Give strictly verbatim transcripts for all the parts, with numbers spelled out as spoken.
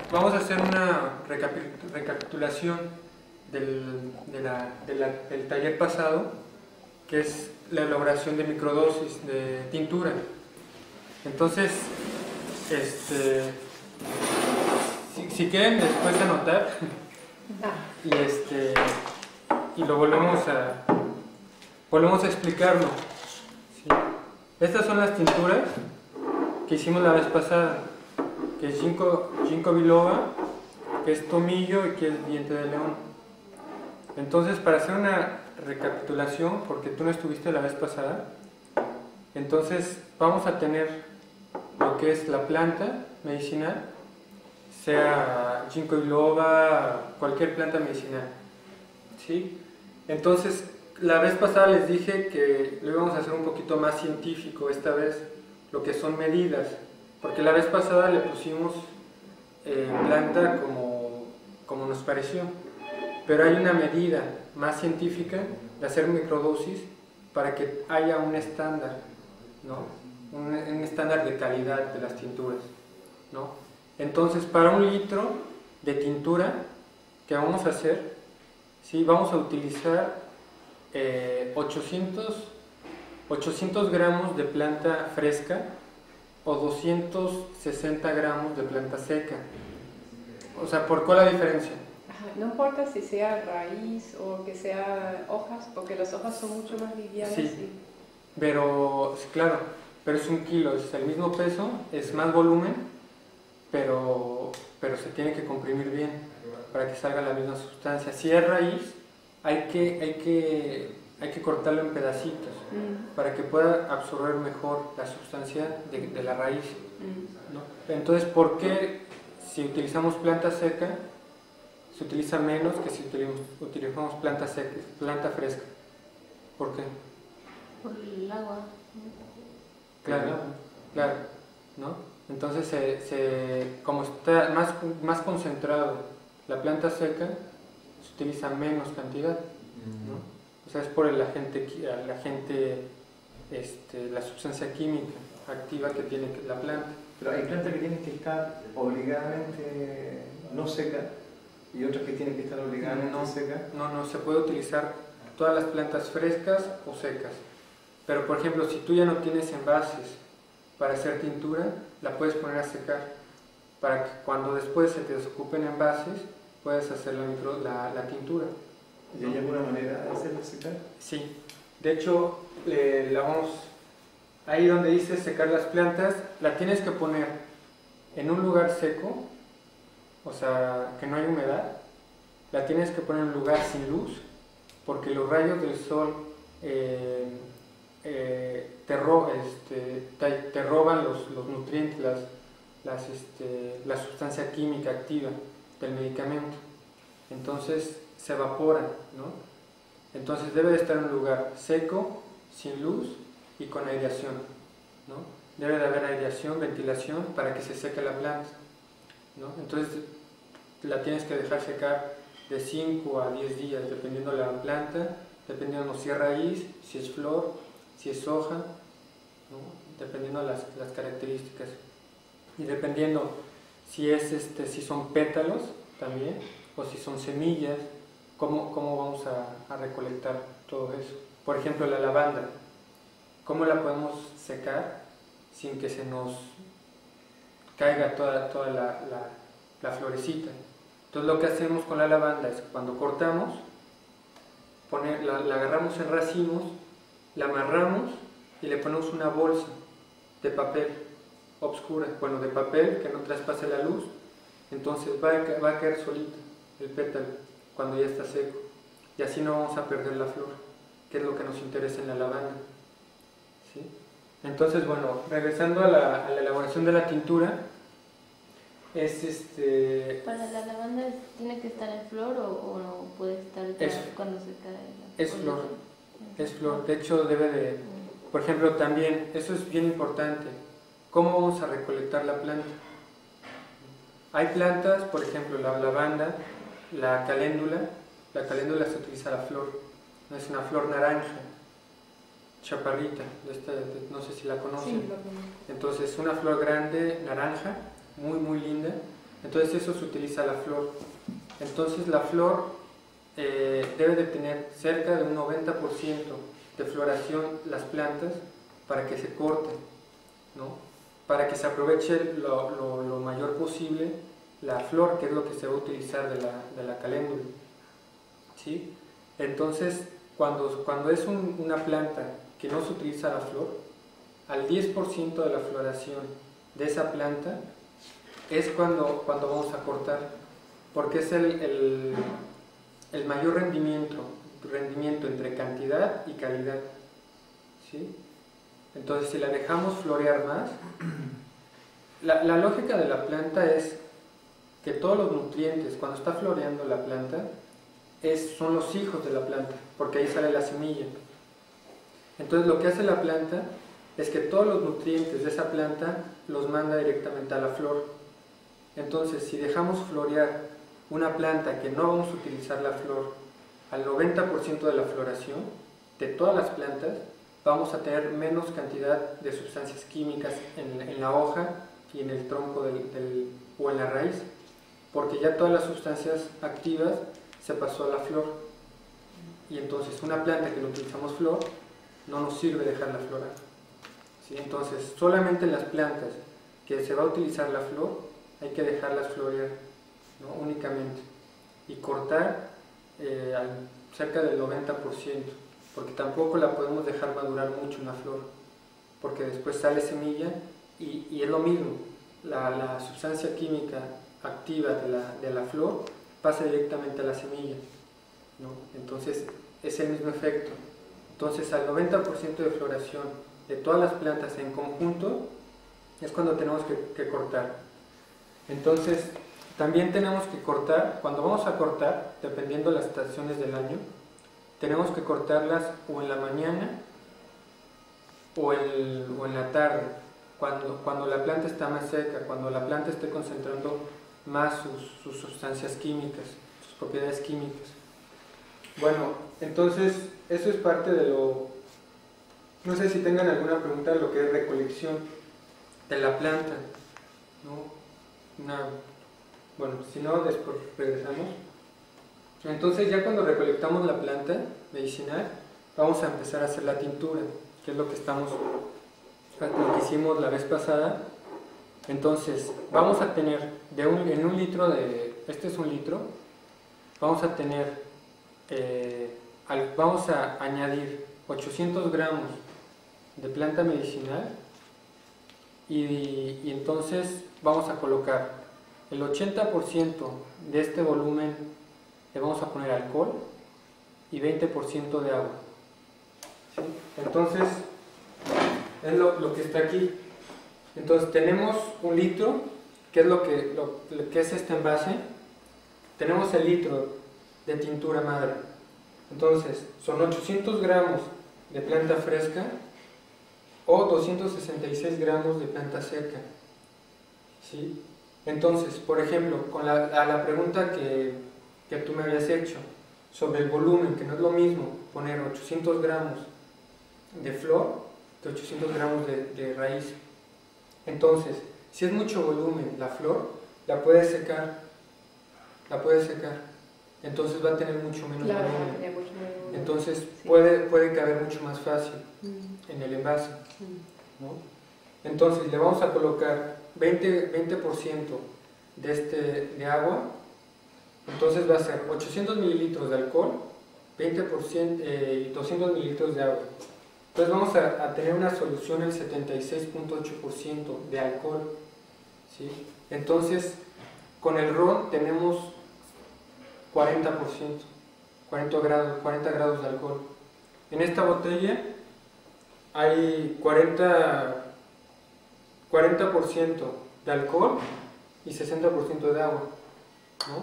vamos a hacer una recapi- recapitulación del, de la, de la, del taller pasado, que es la elaboración de microdosis de tintura. Entonces, este, si, si quieren después anotar y, este, y lo volvemos a, volvemos a explicarlo. ¿Sí? Estas son las tinturas que hicimos la vez pasada, que es ginkgo, ginkgo biloba, que es tomillo y que es diente de león. Entonces, para hacer una recapitulación, porque tú no estuviste la vez pasada, entonces vamos a tener lo que es la planta medicinal, sea ginkgo biloba, cualquier planta medicinal, ¿sí? Entonces, la vez pasada les dije que lo íbamos a hacer un poquito más científico esta vez, lo que son medidas, porque la vez pasada le pusimos eh, planta como, como nos pareció, pero hay una medida más científica de hacer microdosis para que haya un estándar, ¿no? un, un estándar de calidad de las tinturas, ¿no? Entonces, para un litro de tintura que vamos a hacer, ¿sí? Vamos a utilizar eh, ochocientos, ochocientos gramos de planta fresca o doscientos sesenta gramos de planta seca. O sea, ¿por cuál la diferencia? No importa si sea raíz o que sea hojas, porque las hojas son mucho más livianas. Sí, y... pero claro, pero es un kilo, es el mismo peso, es más volumen, pero, pero se tiene que comprimir bien para que salga la misma sustancia. Si es raíz, hay que, hay que, hay que cortarlo en pedacitos mm. para que pueda absorber mejor la sustancia de, de la raíz, mm. ¿no? Entonces, ¿por qué si utilizamos planta seca se utiliza menos que si utilizamos planta seca, planta fresca? ¿Por qué? Por el agua. Claro, claro, ¿no? Entonces, se, se, como está más, más concentrado la planta seca, se utiliza menos cantidad, ¿no? O sea, es por el agente, el agente este, la sustancia química activa que tiene la planta. Pero hay plantas que tienen que estar obligadamente no secas y otras que tienen que estar obligadamente no, secas. No, no, se puede utilizar todas las plantas frescas o secas. Pero, por ejemplo, si tú ya no tienes envases para hacer tintura, la puedes poner a secar para que cuando después se te desocupen envases, puedas hacer la, micro, la, la tintura. ¿Y hay alguna manera de hacerla secar? Sí, de hecho, eh, la vamos, ahí donde dice secar las plantas, la tienes que poner en un lugar seco, o sea, que no hay humedad, la tienes que poner en un lugar sin luz, porque los rayos del sol eh, eh, te, ro este, te, te roban los, los nutrientes, las, las, este, la sustancia química activa del medicamento. Entonces se evaporan, ¿no? Entonces debe de estar en un lugar seco, sin luz y con aireación, ¿no? Debe de haber aireación, ventilación para que se seque la planta, ¿no? Entonces la tienes que dejar secar de cinco a diez días dependiendo de la planta, dependiendo si es raíz, si es flor, si es hoja, ¿no? Dependiendo de las, las características y dependiendo si, es este, si son pétalos también o si son semillas, cómo, cómo vamos a, a recolectar todo eso. Por ejemplo, la lavanda, ¿cómo la podemos secar sin que se nos caiga toda, toda la, la, la florecita? Entonces lo que hacemos con la lavanda es que cuando cortamos, poner, la, la agarramos en racimos, la amarramos y le ponemos una bolsa de papel obscura, bueno, de papel que no traspase la luz, entonces va a, va a caer solita el pétalo cuando ya está seco y así no vamos a perder la flor, que es lo que nos interesa en la lavanda, ¿sí? Entonces, bueno, regresando a la, a la elaboración de la tintura, es este... ¿Para la lavanda tiene que estar en flor o, o no puede estar es, cuando se cae? La es flor, es flor, de hecho debe de... Por ejemplo, también, eso es bien importante, ¿cómo vamos a recolectar la planta? Hay plantas, por ejemplo, la lavanda, la caléndula, la caléndula se utiliza la flor, es una flor naranja, chaparrita, de esta, de, no sé si la conocen. Sí, lo conozco. Entonces, una flor grande, naranja, muy muy linda, Entonces eso se utiliza la flor. Entonces la flor eh, debe de tener cerca de un noventa por ciento de floración las plantas para que se corten, ¿no? Para que se aproveche lo, lo, lo mayor posible la flor, que es lo que se va a utilizar de la, de la caléndula, ¿sí? Entonces, cuando, cuando es un, una planta que no se utiliza la flor, al diez por ciento de la floración de esa planta es cuando, cuando vamos a cortar, porque es el, el, el mayor rendimiento, rendimiento entre cantidad y calidad, ¿sí? Entonces, si la dejamos florear más, la, la lógica de la planta es que todos los nutrientes, cuando está floreando la planta, es, son los hijos de la planta, porque ahí sale la semilla. Entonces, lo que hace la planta es que todos los nutrientes de esa planta los manda directamente a la flor. Entonces, si dejamos florear una planta que no vamos a utilizar la flor al noventa por ciento de la floración de todas las plantas, vamos a tener menos cantidad de sustancias químicas en, en la hoja y en el tronco del, del, o en la raíz, porque ya todas las sustancias activas se pasó a la flor. Y entonces una planta que no utilizamos flor no nos sirve dejarla florar, ¿sí? Entonces solamente en las plantas que se va a utilizar la flor hay que dejarlas florear, ¿no? Únicamente, y cortar eh, al, cerca del noventa por ciento, porque tampoco la podemos dejar madurar mucho una flor, porque después sale semilla y, y es lo mismo, la, la sustancia química activa de la, de la flor pasa directamente a la semilla, ¿no? Entonces es el mismo efecto. Entonces al noventa por ciento de floración de todas las plantas en conjunto es cuando tenemos que, que cortar. Entonces también tenemos que cortar, cuando vamos a cortar, dependiendo de las estaciones del año, tenemos que cortarlas o en la mañana o, el, o en la tarde, cuando, cuando la planta está más seca, cuando la planta esté concentrando más sus, sus sustancias químicas, sus propiedades químicas. Bueno, entonces eso es parte de lo... No sé si tengan alguna pregunta de lo que es recolección de la planta, ¿no? Una, bueno, si no, después regresamos. Entonces ya cuando recolectamos la planta medicinal, vamos a empezar a hacer la tintura, que es lo que estamos, lo que hicimos la vez pasada. Entonces vamos a tener de un, en un litro de, este es un litro, vamos a tener, eh, al, vamos a añadir ochocientos gramos de planta medicinal y, y entonces vamos a colocar el ochenta por ciento de este volumen, le vamos a poner alcohol y veinte por ciento de agua, ¿sí? Entonces es lo, lo que está aquí. Entonces tenemos un litro, que es lo que, lo, lo que es este envase, tenemos el litro de tintura madre. Entonces son ochocientos gramos de planta fresca o doscientos sesenta y seis gramos de planta seca, ¿sí? Entonces, por ejemplo, con la, a la pregunta que, que tú me habías hecho sobre el volumen, que no es lo mismo poner ochocientos gramos de flor que ochocientos gramos de, de raíz. Entonces, si es mucho volumen la flor, la puedes secar, la puedes secar, entonces va a tener mucho menos claro, volumen. mucho menos. Entonces Sí. puede, puede caber mucho más fácil Mm. en el envase, Mm. ¿no? Entonces le vamos a colocar veinte por ciento de, este, de agua, entonces va a ser ochocientos mililitros de alcohol, veinte por ciento, eh, doscientos mililitros de agua. Entonces vamos a, a tener una solución del setenta y seis punto ocho por ciento de alcohol, ¿sí? Entonces con el ron tenemos cuarenta por ciento, cuarenta grados, cuarenta grados de alcohol. En esta botella hay cuarenta por ciento de alcohol y sesenta por ciento de agua, ¿no?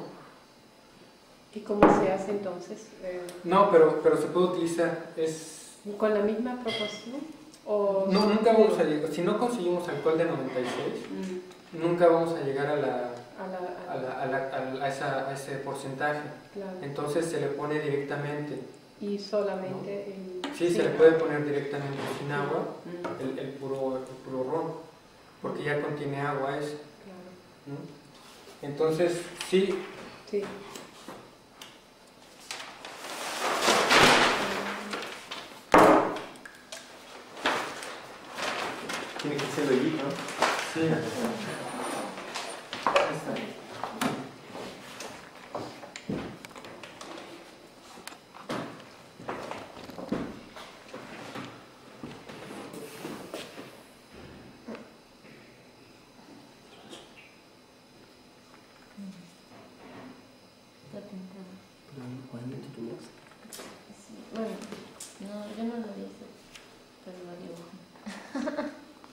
¿Y cómo se hace entonces? Eh, No, pero, pero se puede utilizar, es... ¿Con la misma proporción? O No, nunca vamos a llegar, si no conseguimos alcohol de noventa y seis, Mm. nunca vamos a llegar a, la, a, la, a, a, la, a, la, a, esa, a ese porcentaje. claro. Entonces se le pone directamente. Y solamente el... Sí, se le puede poner directamente sin agua Mm. el, el, puro, el puro ron, porque ya contiene agua eso, Claro. ¿no? Entonces, sí. Sí. Tiene que ser hoyito, ¿no? Sí. Bueno, no, yo no lo hice, pero lo dibujo.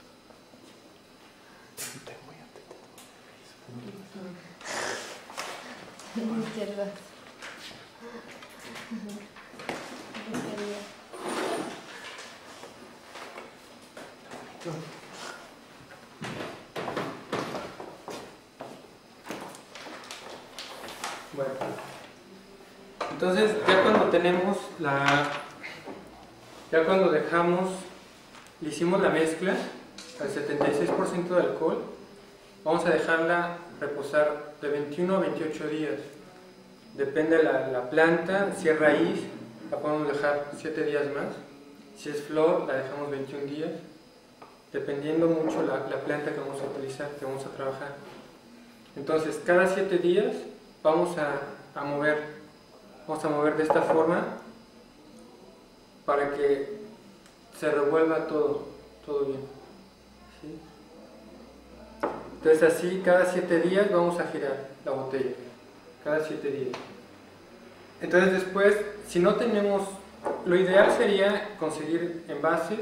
Izquierda. Bueno, entonces ya cuando tenemos la, ya cuando dejamos, le hicimos la mezcla al setenta y seis por ciento de alcohol, vamos a dejarla reposar de veintiuno a veintiocho días. Depende de la, la planta, si es raíz, la podemos dejar siete días más. Si es flor, la dejamos veintiún días. Dependiendo mucho la, la planta que vamos a utilizar, que vamos a trabajar. Entonces, cada siete días vamos a, a mover, vamos a mover de esta forma para que se revuelva todo, todo bien. ¿Sí? Entonces así cada siete días vamos a girar la botella, cada siete días. Entonces después, si no tenemos, lo ideal sería conseguir envases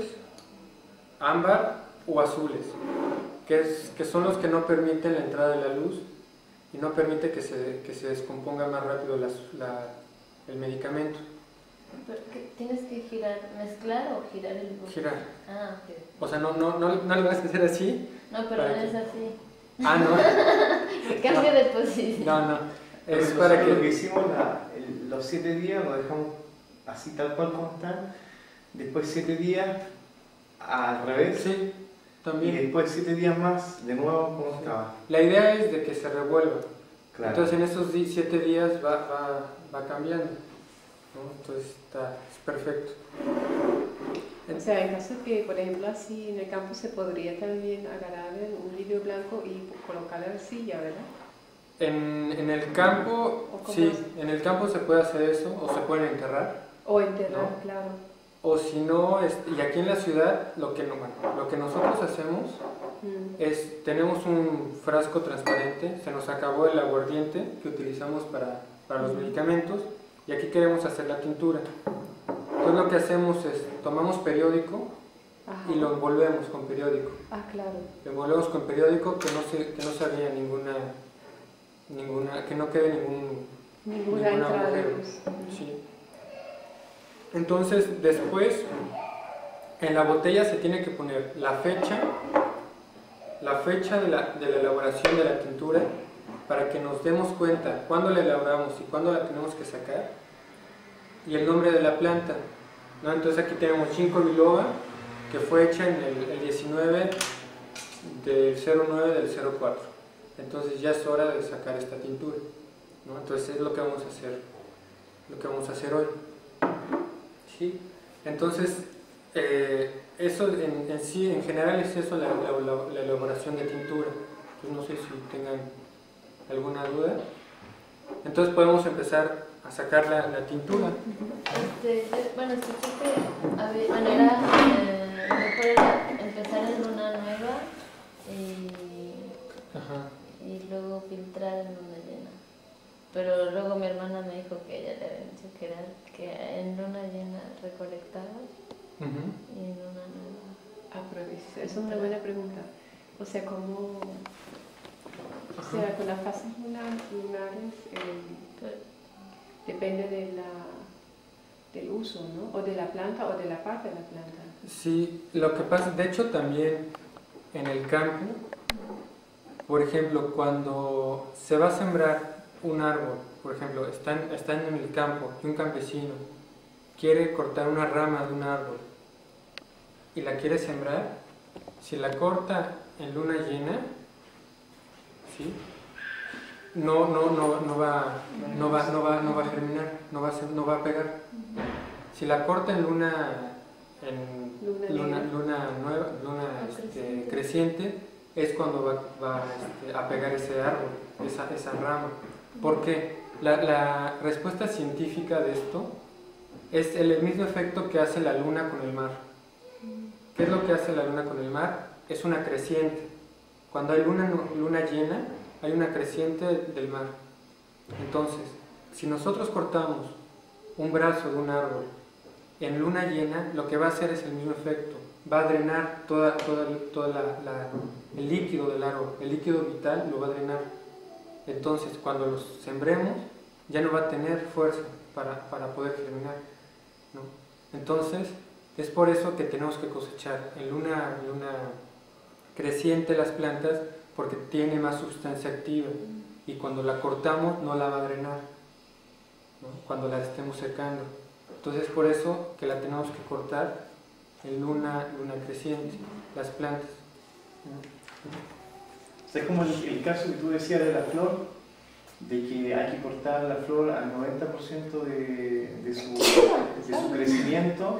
ámbar o azules, que, es, que son los que no permiten la entrada de la luz y no permite que se, que se descomponga más rápido la, la, el medicamento. ¿Pero qué, tienes que girar, mezclar o girar el bote? Girar. Ah, ok. O sea, no, no, no, no lo vas a hacer así. No, pero no es así. Ah, no. Que cambie no. de posición. No, no. Es Pero para que... lo que hicimos la, el, los siete días lo dejamos así tal cual como están. Después siete días al revés. Sí, también. Y después siete días más de nuevo como sí. estaba. La idea es de que se revuelva. Claro. Entonces en esos siete días va, va, va cambiando, ¿no? Entonces está, es perfecto. O sea, en caso que, por ejemplo, así en el campo se podría también agarrar un lirio blanco y colocar la arcilla, ¿verdad? En, en el campo, sí, en el campo se puede hacer eso, o se pueden enterrar. O enterrar, ¿no? claro. O si no, es, y aquí en la ciudad, lo que, no, bueno, lo que nosotros hacemos Mm. es, tenemos un frasco transparente, se nos acabó el aguardiente que utilizamos para, para los medicamentos, y aquí queremos hacer la tintura. Entonces lo que hacemos es, tomamos periódico Ajá. y lo envolvemos con periódico. Ah, claro. Lo envolvemos con periódico que no se, que no se abría ninguna, ninguna, que no quede ningún, Ninguna ningún entrada de agujero. luz. Sí. Entonces después en la botella se tiene que poner la fecha, la fecha de la, de la elaboración de la tintura, para que nos demos cuenta cuándo la elaboramos y cuándo la tenemos que sacar, y el nombre de la planta, ¿no? Entonces aquí tenemos Ginkgo biloba, que fue hecha en el, el diecinueve del cero nueve del cero cuatro. Entonces ya es hora de sacar esta tintura, ¿no? Entonces es lo que vamos a hacer, lo que vamos a hacer hoy. ¿Sí? Entonces eh, eso en, en sí, en general es eso la, la, la, la elaboración de tintura. Entonces no sé si tengan alguna duda. Entonces podemos empezar a sacar la, la tintura. Este, yo, bueno, escuché que había manera, eh, mejor era empezar en luna nueva y, Ajá. y luego filtrar en luna llena. Pero luego mi hermana me dijo que ella le había dicho que era que en luna llena recolectaba Uh-huh. y en luna nueva. Ah, pero es, es una buena pregunta. O sea, ¿cómo...? O sea, con las fases lunar- lunares eh, depende de la, del uso, ¿no? O de la planta o de la parte de la planta. Sí, lo que pasa, de hecho también en el campo, por ejemplo, cuando se va a sembrar un árbol, por ejemplo, están, están en el campo y un campesino quiere cortar una rama de un árbol y la quiere sembrar, si la corta en luna llena, ¿sí? no, no, no, no, va, no, va, no, va, no va a germinar, no va a, ser, no va a pegar. Si la corta en luna, en Luna luna, nueva. luna, nueva, luna Ah, este, creciente. creciente, es cuando va, va este, a pegar ese árbol, esa, esa rama. ¿Por qué? La, la respuesta científica de esto es el mismo efecto que hace la luna con el mar. ¿Qué es lo que hace la luna con el mar? Es una creciente. Cuando hay luna, luna llena, hay una creciente del mar. Entonces, si nosotros cortamos un brazo de un árbol en luna llena, lo que va a hacer es el mismo efecto. Va a drenar toda, toda, toda la, la, el líquido del árbol, el líquido vital lo va a drenar. Entonces, cuando los sembremos, ya no va a tener fuerza para, para poder germinar, ¿no? Entonces, es por eso que tenemos que cosechar en luna, luna creciente las plantas, porque tiene más sustancia activa, y cuando la cortamos no la va a drenar, ¿no? Cuando la estemos secando. Entonces, por eso que la tenemos que cortar en luna, luna creciente, las plantas. O sea, es como el, el caso que tú decías de la flor, de que hay que cortar la flor al noventa por ciento de, de, su, de su crecimiento,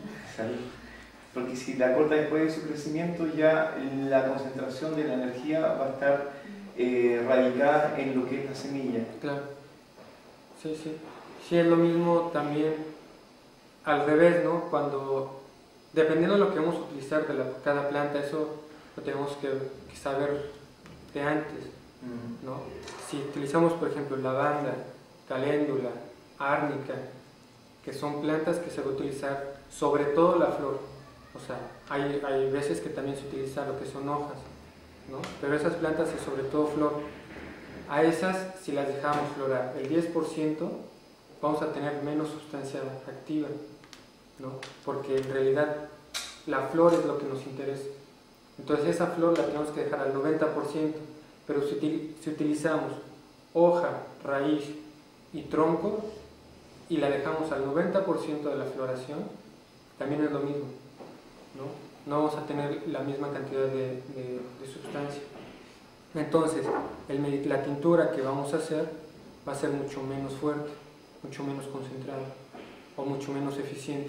porque si la corta después de su crecimiento, ya la concentración de la energía va a estar eh, radicada en lo que es la semilla. Claro, sí, sí. Sí, es lo mismo también al revés, ¿no? Cuando, dependiendo de lo que vamos a utilizar de la, cada planta, eso lo tenemos que, que saber de antes, ¿no? Si utilizamos, por ejemplo, lavanda, caléndula, árnica, que son plantas que se va a utilizar sobre todo la flor, o sea, hay, hay veces que también se utiliza lo que son hojas, ¿no? Pero esas plantas es sobre todo flor. A esas, si las dejamos florar el diez por ciento, vamos a tener menos sustancia activa, ¿no? Porque en realidad la flor es lo que nos interesa. Entonces esa flor la tenemos que dejar al noventa por ciento, pero si, si utilizamos hoja, raíz y tronco y la dejamos al noventa por ciento de la floración, también es lo mismo, ¿no? No vamos a tener la misma cantidad de, de, de sustancia. Entonces, el, la tintura que vamos a hacer va a ser mucho menos fuerte, mucho menos concentrada o mucho menos eficiente,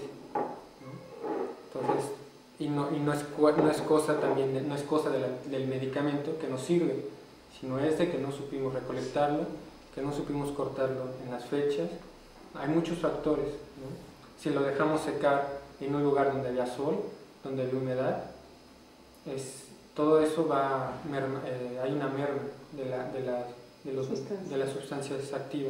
¿no? Entonces, y no, y no, es, no es cosa también, de, no es cosa de la, del medicamento que nos sirve, sino es de que no supimos recolectarlo, que no supimos cortarlo en las fechas. Hay muchos factores, ¿no? Si lo dejamos secar en un lugar donde haya sol, donde haya humedad, es, todo eso va, merma, eh, hay una merma de, la, de, la, de, los, de las sustancias activas,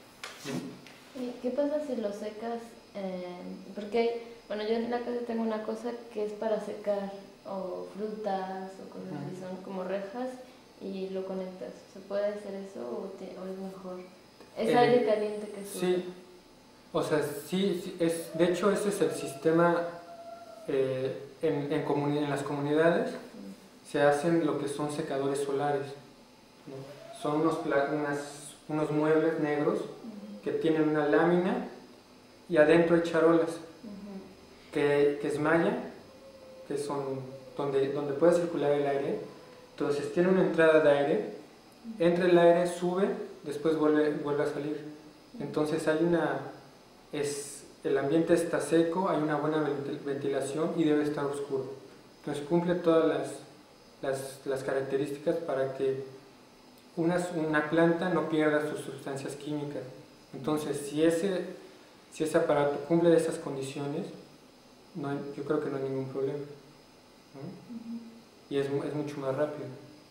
¿no? ¿Y qué pasa si lo secas? Eh, porque hay, bueno, yo en la casa tengo una cosa que es para secar o frutas o cosas así, son como rejas y lo conectas. ¿Se puede hacer eso o, te, o es mejor? ¿Es eh, aire caliente que sube? Sí, o sea, sí, sí es, de hecho ese es el sistema eh, en, en, comuni en las comunidades. Se hacen lo que son secadores solares, ¿no? Son unos, unas, unos muebles negros que tienen una lámina y adentro hay charolas uh-huh. que, que es malla, que son donde, donde puede circular el aire. Entonces tiene una entrada de aire, entra el aire, sube, después vuelve, vuelve a salir. Entonces hay una, es, el ambiente está seco, hay una buena ventilación y debe estar oscuro. Entonces cumple todas las, las, las características para que una, una planta no pierda sus sustancias químicas. Entonces si ese, si ese aparato cumple esas condiciones, no hay, yo creo que no hay ningún problema, ¿no? Uh-huh. Y es, es mucho más rápido,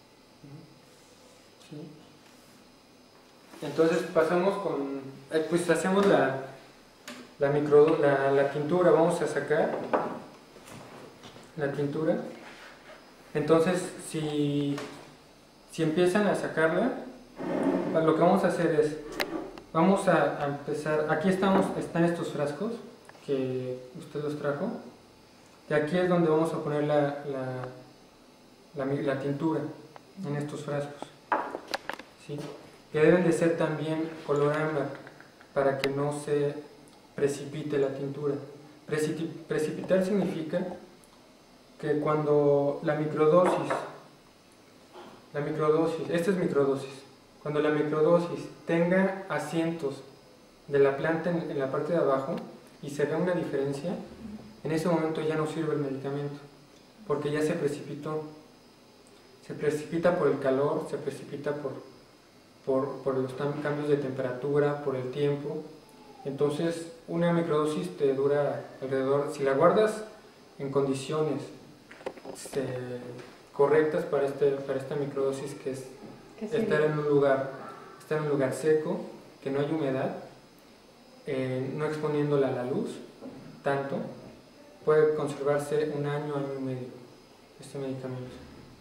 ¿sí? Entonces pasamos con, eh, pues hacemos la, la, micro, la, la tintura, vamos a sacar la tintura. Entonces si, si empiezan a sacarla, lo que vamos a hacer es, vamos a, a empezar, aquí estamos, están estos frascos que usted los trajo, y aquí es donde vamos a poner la, la La, la tintura en estos frascos, ¿sí? Que deben de ser también color ámbar para que no se precipite la tintura. Precip precipitar significa que cuando la microdosis, la microdosis, esta es microdosis, cuando la microdosis tenga asientos de la planta en, en la parte de abajo y se vea una diferencia, en ese momento ya no sirve el medicamento, porque ya se precipitó. Se precipita por el calor, se precipita por, por, por los cambios de temperatura, por el tiempo. Entonces, una microdosis te dura alrededor, si la guardas en condiciones este, correctas para, este, para esta microdosis, que es estar en un lugar, estar en un lugar seco, que no hay humedad, eh, no exponiéndola a la luz tanto, puede conservarse un año, año y medio este medicamento.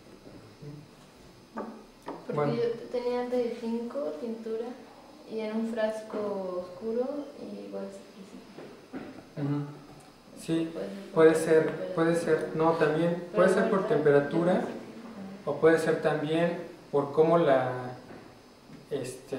Porque Bueno. yo tenía de cinco tintura y en un frasco oscuro y igual se Uh-huh. Sí, puede puede ser, puede ser, no, también puede ser por temperatura o puede ser también por cómo la, este,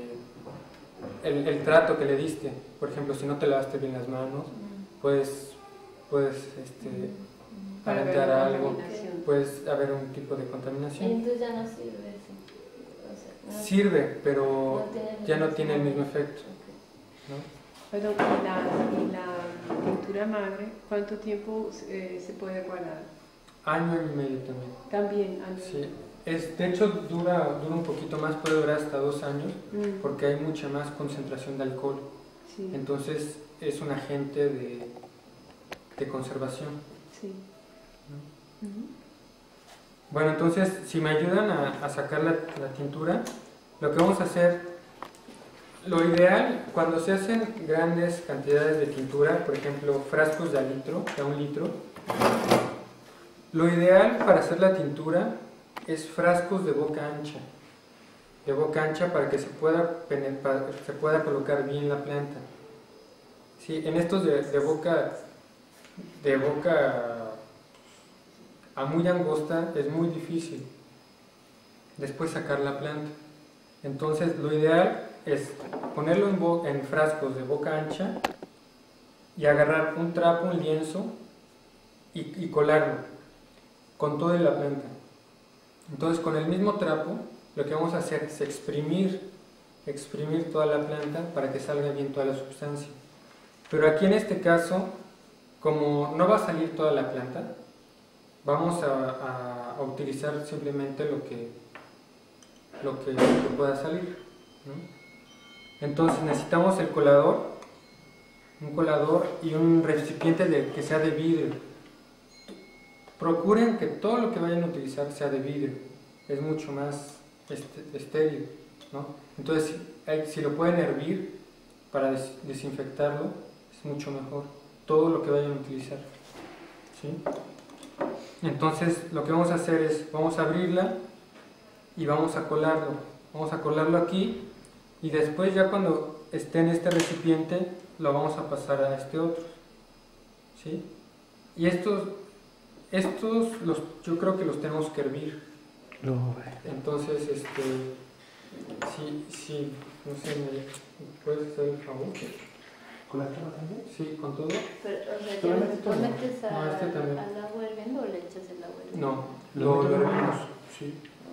el, el trato que le diste. Por ejemplo, si no te lavaste bien las manos, puedes, puedes, este, Para ver aventar la algo, contaminación. puedes haber un tipo de Y contaminación. entonces ya no sirve eso. O sea, no- Sirve, pero no tiene el ya no mismo tiene el mismo sabor. efecto, Ok. ¿no? Perdón, ¿y la, y la tintura madre, cuánto tiempo eh, se puede guardar? Año y medio también. También, año. Sí, es, de hecho dura, dura un poquito más, puede durar hasta dos años, Mm, porque hay mucha más concentración de alcohol. sí, Entonces es un agente de, de conservación. sí. ¿no? Ujú. Bueno, entonces si me ayudan a, a sacar la, la tintura, lo que vamos a hacer, lo ideal cuando se hacen grandes cantidades de tintura, por ejemplo frascos de a litro, de a un litro, lo ideal para hacer la tintura es frascos de boca ancha, de boca ancha para que se pueda, penetrar, se pueda colocar bien la planta. Sí, en estos de, de boca de boca a muy angosta es muy difícil después sacar la planta. Entonces lo ideal es ponerlo en, bo- en frascos de boca ancha y agarrar un trapo, un lienzo y, y colarlo con toda la planta. Entonces con el mismo trapo lo que vamos a hacer es exprimir, exprimir toda la planta para que salga bien toda la sustancia. Pero aquí en este caso, como no va a salir toda la planta, vamos a, a- a utilizar simplemente lo que, lo que, lo que pueda salir, ¿no? Entonces necesitamos el colador, un colador y un recipiente de, que sea de vidrio. Procuren que todo lo que vayan a utilizar sea de vidrio, es mucho más este, estéril, ¿no? Entonces si, hay- si lo pueden hervir para des- desinfectarlo, es mucho mejor, todo lo que vayan a utilizar, ¿sí? Entonces lo que vamos a hacer es, vamos a abrirla y vamos a colarlo, vamos a colarlo aquí y después ya cuando esté en este recipiente lo vamos a pasar a este otro, ¿sí? Y estos, estos los, yo creo que los tenemos que hervir, entonces este, sí, sí, no sé, ¿me puedes hacer el favor? ¿Con las tapas también? Sí, con todo. Pero, o sea, ¿Tú le ¿ya metes todo? lo metes a- No, este también. al agua hirviendo o le echas el agua hirviendo? No, ¿Lo lo, meto lo en la hervimos, mano? sí.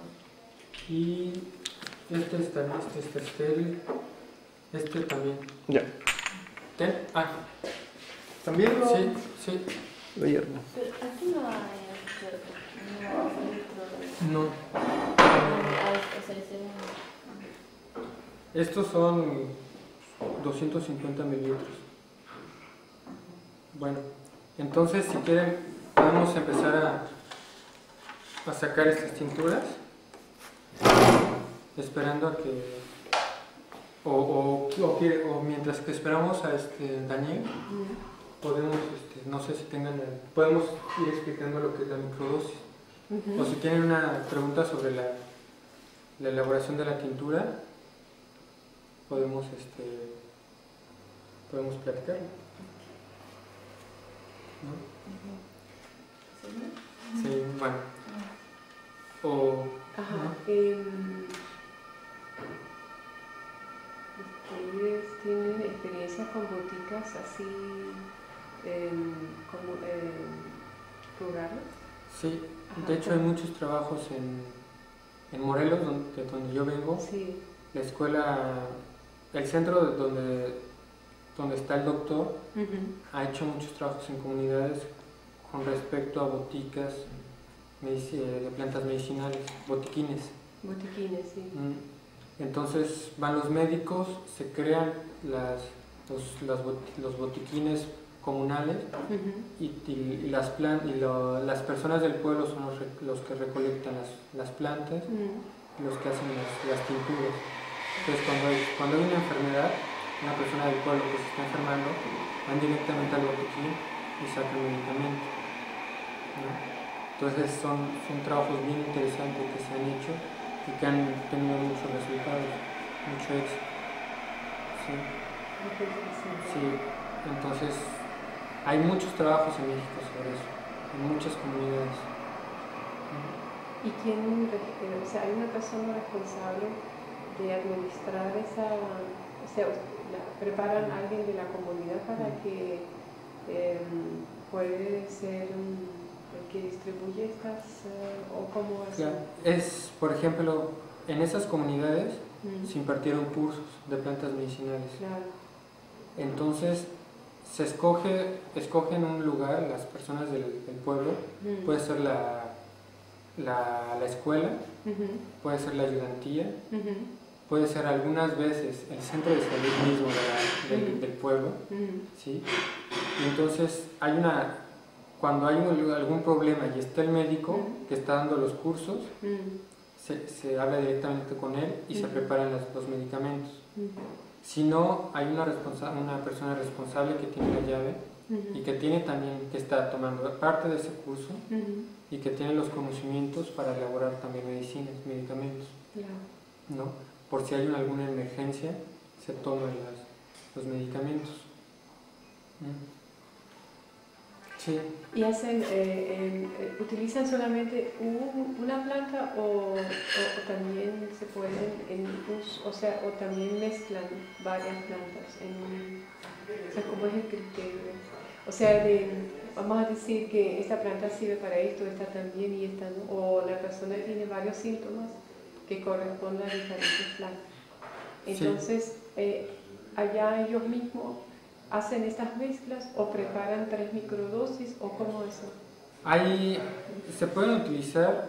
Y este está, este está estéril. Este también. Ya, ¿Ten? Ah, ¿También lo...? sí, sí. lo hiervo. Pero aquí no hay no hay filtro. No. Ah, o sea, es el- Estos son doscientos cincuenta mililitros. Bueno, entonces si quieren podemos empezar a, a sacar estas tinturas, esperando a que, o, o, o, quiere- o mientras que esperamos a este Daniel, podemos, este, no sé si tengan, el- podemos ir explicando lo que es la microdosis. Ujú. O si tienen una pregunta sobre la, la elaboración de la tintura, podemos, este, podemos platicar, ¿no? Sí, bueno. O, Ajá. ¿no? em, ¿Ustedes tienen experiencia con boticas así, em, como em, rurales? Sí, Ajá, de hecho hay ¿cómo? muchos trabajos en, en Morelos, donde, de donde yo vengo, Sí. la escuela, el centro de donde, donde está el doctor, Ujú. ha hecho muchos trabajos en comunidades con respecto a boticas medici- de plantas medicinales, botiquines. Botiquines, sí. Mm. Entonces van los médicos, se crean las, los, las bot- los botiquines comunales Ujú. y, y- y las, plan- y lo- las personas del pueblo son los, re- los que recolectan las, las plantas, Mm. los que hacen las, las tinturas. Entonces cuando hay, cuando hay una enfermedad, una persona del pueblo que se está enfermando, van directamente al botiquín y sacan medicamento, ¿no? Entonces son, son trabajos bien interesantes que se han hecho y que han tenido muchos resultados, mucho éxito. Sí, sí. Entonces hay muchos trabajos en México sobre eso, en muchas comunidades. ¿Y quién, re- o sea, hay una persona responsable de administrar esa, o sea, la- preparan a alguien de la comunidad para que eh, puede ser um, el que distribuye estas, eh, o cómo es? Claro. Es, por ejemplo, en esas comunidades Mm. se impartieron cursos de plantas medicinales. Claro. Entonces se escoge, escogen un lugar, las personas del, del pueblo, Mm. puede ser la, la, la escuela, Ujú. puede ser la ayudantía, Ujú. puede ser algunas veces el centro de salud mismo de la- del, Ujú. del pueblo, Ujú. ¿sí? Y entonces hay una, cuando hay un- algún problema y está el médico Ujú. que está dando los cursos, Mm. se, se habla directamente con él y se Ujú. preparan las- los medicamentos. Ujú. Si no, hay una, responsa- una persona responsable que tiene la llave Ujú. y que tiene también, que está tomando parte de ese curso Ujú. y que tiene los conocimientos para elaborar también medicinas, medicamentos, Claro. ¿no? Por si hay una- alguna emergencia, se toman las, los medicamentos. Mm. Sí, ¿Y hacen, eh, em, eh, utilizan solamente un- una planta o, o- o también se pueden, en us- o sea, o también mezclan varias plantas en un, o sea, ¿cómo es el criterio? O sea, de, vamos a decir que esta planta sirve para esto, esta también y esta no, o la persona tiene varios síntomas que corresponden a diferentes plantas. Sí. Entonces, eh, allá ellos mismos hacen estas mezclas o preparan tres microdosis o cómo es eso. hay, se pueden utilizar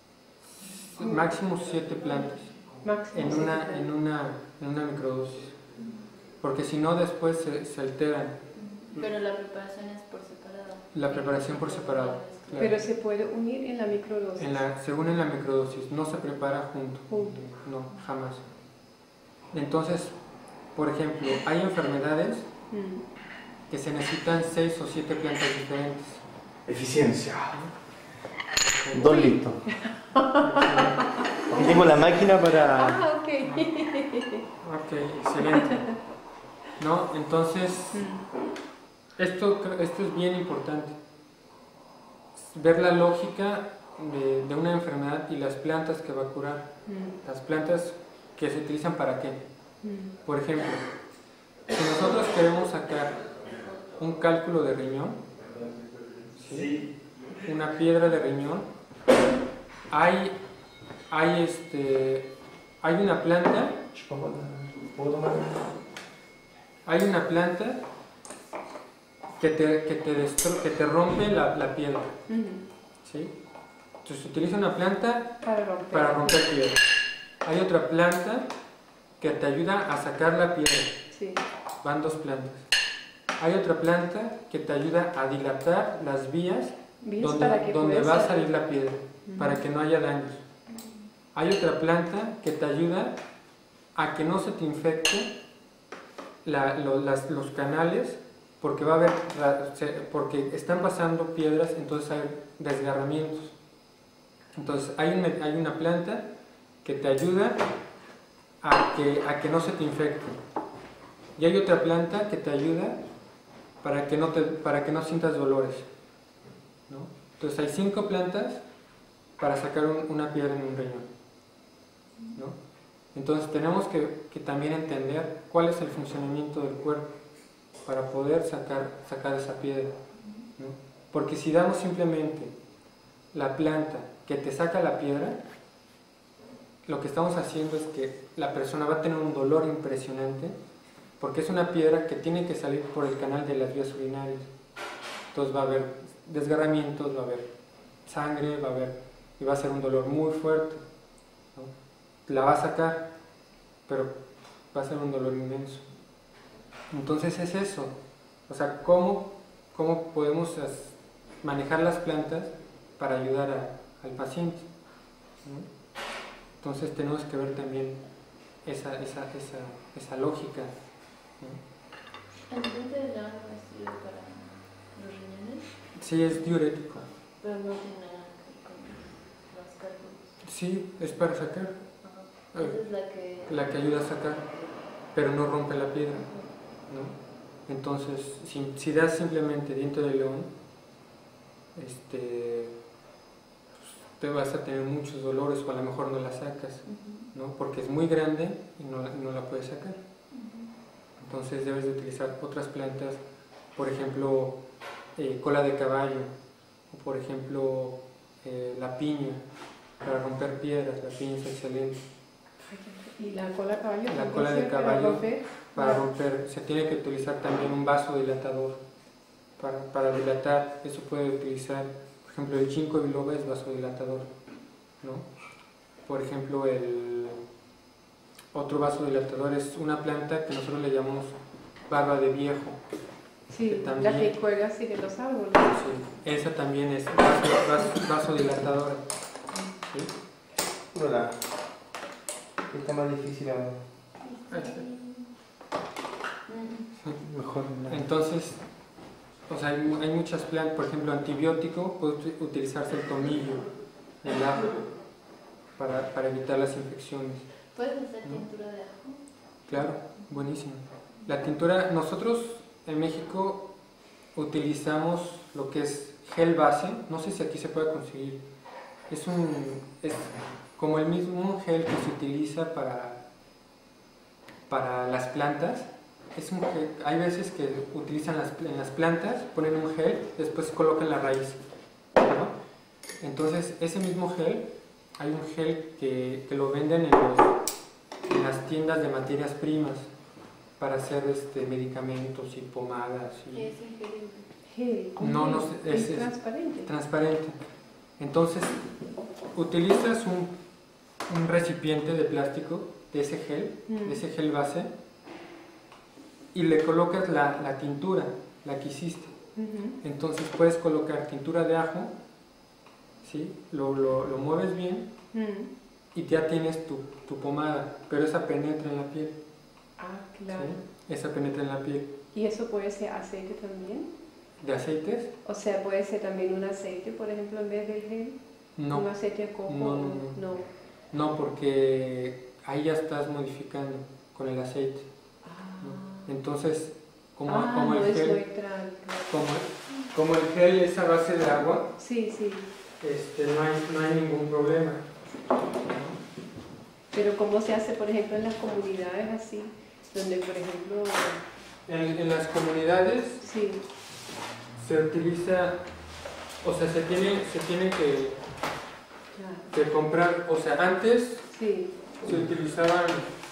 máximo siete plantas Máximo en siete una, plantas. en una, en una microdosis, porque si no después se, se alteran. Pero la preparación es por separado. La preparación por separado, claro. Pero se puede unir en la microdosis. En la, según en la microdosis, no se prepara junto, Junto. no, jamás. Entonces, por ejemplo, hay enfermedades Mm. que se necesitan seis o siete plantas diferentes. Eficiencia. Ok. Dos listos. Aquí tengo la máquina para... Ah, ok. Ok, excelente. ¿No? Entonces, Mm. esto, cre- esto es bien importante. Ver la lógica de, de una enfermedad y las plantas que va a curar. Mm. Las plantas que se utilizan para qué. Mm. Por ejemplo, si nosotros queremos sacar un cálculo de riñón, ¿sí? Una piedra de riñón, hay, hay, este, hay una planta, ¿Puedo tomar? hay una planta que te, que te, destro- que te rompe la, la piedra, Mm. ¿sí? Entonces se utiliza una planta Para romper. para romper piedra. Hay otra planta que te ayuda a sacar la piedra. Sí. Van dos plantas. Hay otra planta que te ayuda a dilatar las vías ¿Ves? donde, Para que donde pueda va a salir la piedra, Ujú. para que no haya daños. Hay otra planta que te ayuda a que no se te infecte la- lo- las- los canales, porque va a haber, ra- se- porque están pasando piedras, entonces hay desgarramientos. Entonces hay una, hay una planta que te ayuda a que, a que no se te infecte. Y hay otra planta que te ayuda para que no, te, para que no sientas dolores, ¿no? Entonces hay cinco plantas para sacar un- una piedra en un riñón, ¿no? Entonces tenemos que, que también entender cuál es el funcionamiento del cuerpo para poder sacar, sacar esa piedra, ¿no? Porque si damos simplemente la planta que te saca la piedra, lo que estamos haciendo es que la persona va a tener un dolor impresionante porque es una piedra que tiene que salir por el canal de las vías urinarias. Entonces va a haber desgarramientos, va a haber sangre, va a haber, y va a ser un dolor muy fuerte, ¿no? La va a sacar, pero va a ser un dolor inmenso. Entonces es eso, o sea, cómo, cómo podemos manejar las plantas para ayudar a, al paciente, ¿no? Entonces tenemos que ver también esa, esa, esa, esa lógica, ¿no? ¿El diente de león no sirve para los riñones? Sí, es diurético. Pero no tiene nada que ver con los cálculos. Sí, es para sacar. Ajá. Esa es la que... La que ayuda a sacar, pero no rompe la piedra, ¿no? Entonces, si, si das simplemente diente de león, este, pues, te vas a tener muchos dolores o a lo mejor no la sacas, ¿no? Porque es muy grande y no la, no la puedes sacar. Entonces debes de utilizar otras plantas, por ejemplo, eh, cola de caballo, o por ejemplo, eh, la piña, para romper piedras. La piña es excelente. ¿Y la cola de caballo? La cola de para caballo, romper? para romper, se tiene que utilizar también un vasodilatador para, para dilatar. Eso puede utilizar, por ejemplo, el ginkgo biloba es vasodilatador, ¿no? Por ejemplo, el otro vasodilatador es una planta que nosotros le llamamos barba de viejo. Sí, que también, la que cuelga así de los árboles. Sí, esa también es vaso, vaso, vasodilatadora. ¿Sí? Hola. ¿Qué está más difícil ahora? Mejor no. Entonces, o sea, hay, hay muchas plantas, por ejemplo, antibiótico, puede utilizarse el tomillo, el ajo, para, para evitar las infecciones. ¿Puedes hacer tintura de ajo? Claro, buenísimo. La tintura, nosotros en México utilizamos lo que es gel base, no sé si aquí se puede conseguir. Es un es como el mismo gel que se utiliza para, para las plantas. Es un gel, hay veces que utilizan las, en las plantas, ponen un gel, después colocan la raíz, ¿no? Entonces ese mismo gel, hay un gel que, que lo venden en, los, en las tiendas de materias primas para hacer este, medicamentos y pomadas. Y es ingerible. Gel. No, no, es, es, es transparente. transparente. Entonces, utilizas un, un recipiente de plástico de ese gel, Mm. de ese gel base, y le colocas la, la tintura, la que hiciste. Ujú. Entonces puedes colocar tintura de ajo, ¿sí? lo, lo, lo mueves bien Mm. y ya tienes tu, tu pomada, pero esa penetra en la piel. Ah, claro. ¿Sí? Esa penetra en la piel. ¿Y eso puede ser aceite también? ¿De aceites? O sea, puede ser también un aceite, por ejemplo, en vez del gel. No. Un aceite de coco. No, no, no. No, porque ahí ya estás modificando con el aceite. Ah. Entonces, como, ah, como no el es gel, neutral. como, como el gel es a base de agua, Sí, sí. este, no, hay, no hay ningún problema. Pero ¿cómo se hace, por ejemplo, en las comunidades así? Donde, por ejemplo... En, en las comunidades Sí. se utiliza, o sea, se tiene, se tiene que, Claro. que comprar, o sea, antes Sí. se utilizaban,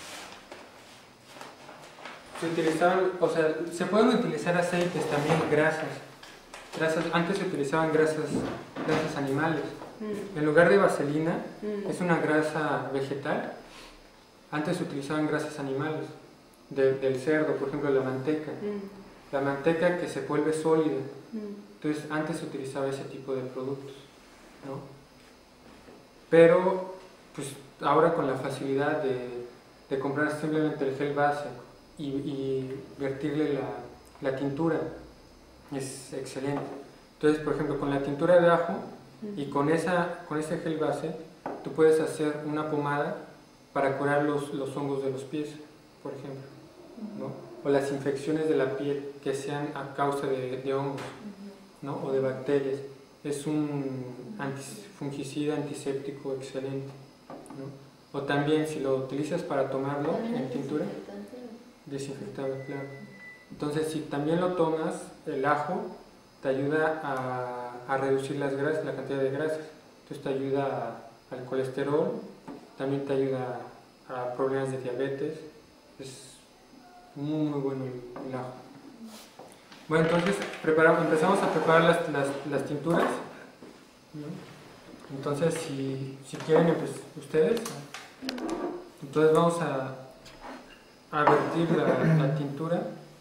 se utilizaban, o sea, se pueden utilizar aceites también, grasas, grasas, antes se utilizaban grasas, grasas animales. Mm. En lugar de vaselina, Mm. es una grasa vegetal, antes se utilizaban grasas animales, de- del cerdo, por ejemplo, la manteca. Mm. La manteca que se vuelve sólida, Mm. entonces antes se utilizaba ese tipo de productos, ¿no? Pero, pues ahora con la facilidad de, de comprar simplemente el gel base y, y vertirle la, la tintura, es excelente. Entonces, por ejemplo, con la tintura de ajo y con, esa, con ese gel base, tú puedes hacer una pomada para curar los, los hongos de los pies, por ejemplo, ¿no? O las infecciones de la piel que sean a causa de, de hongos, ¿no? O de bacterias. Es un antis, fungicida antiséptico excelente, ¿no? O también si lo utilizas para tomarlo ¿También en es tintura, desinfectante? desinfectable, claro. Entonces, si también lo tomas, el ajo te ayuda a, a reducir las grasas, la cantidad de grasas. Entonces te ayuda a- al colesterol, también te ayuda a, a problemas de diabetes. Es muy muy bueno el, el ajo. Bueno, entonces preparamos, empezamos a preparar las, las, las tinturas. Entonces, si, si quieren, pues ustedes. Entonces vamos a, a vertir la, la tintura.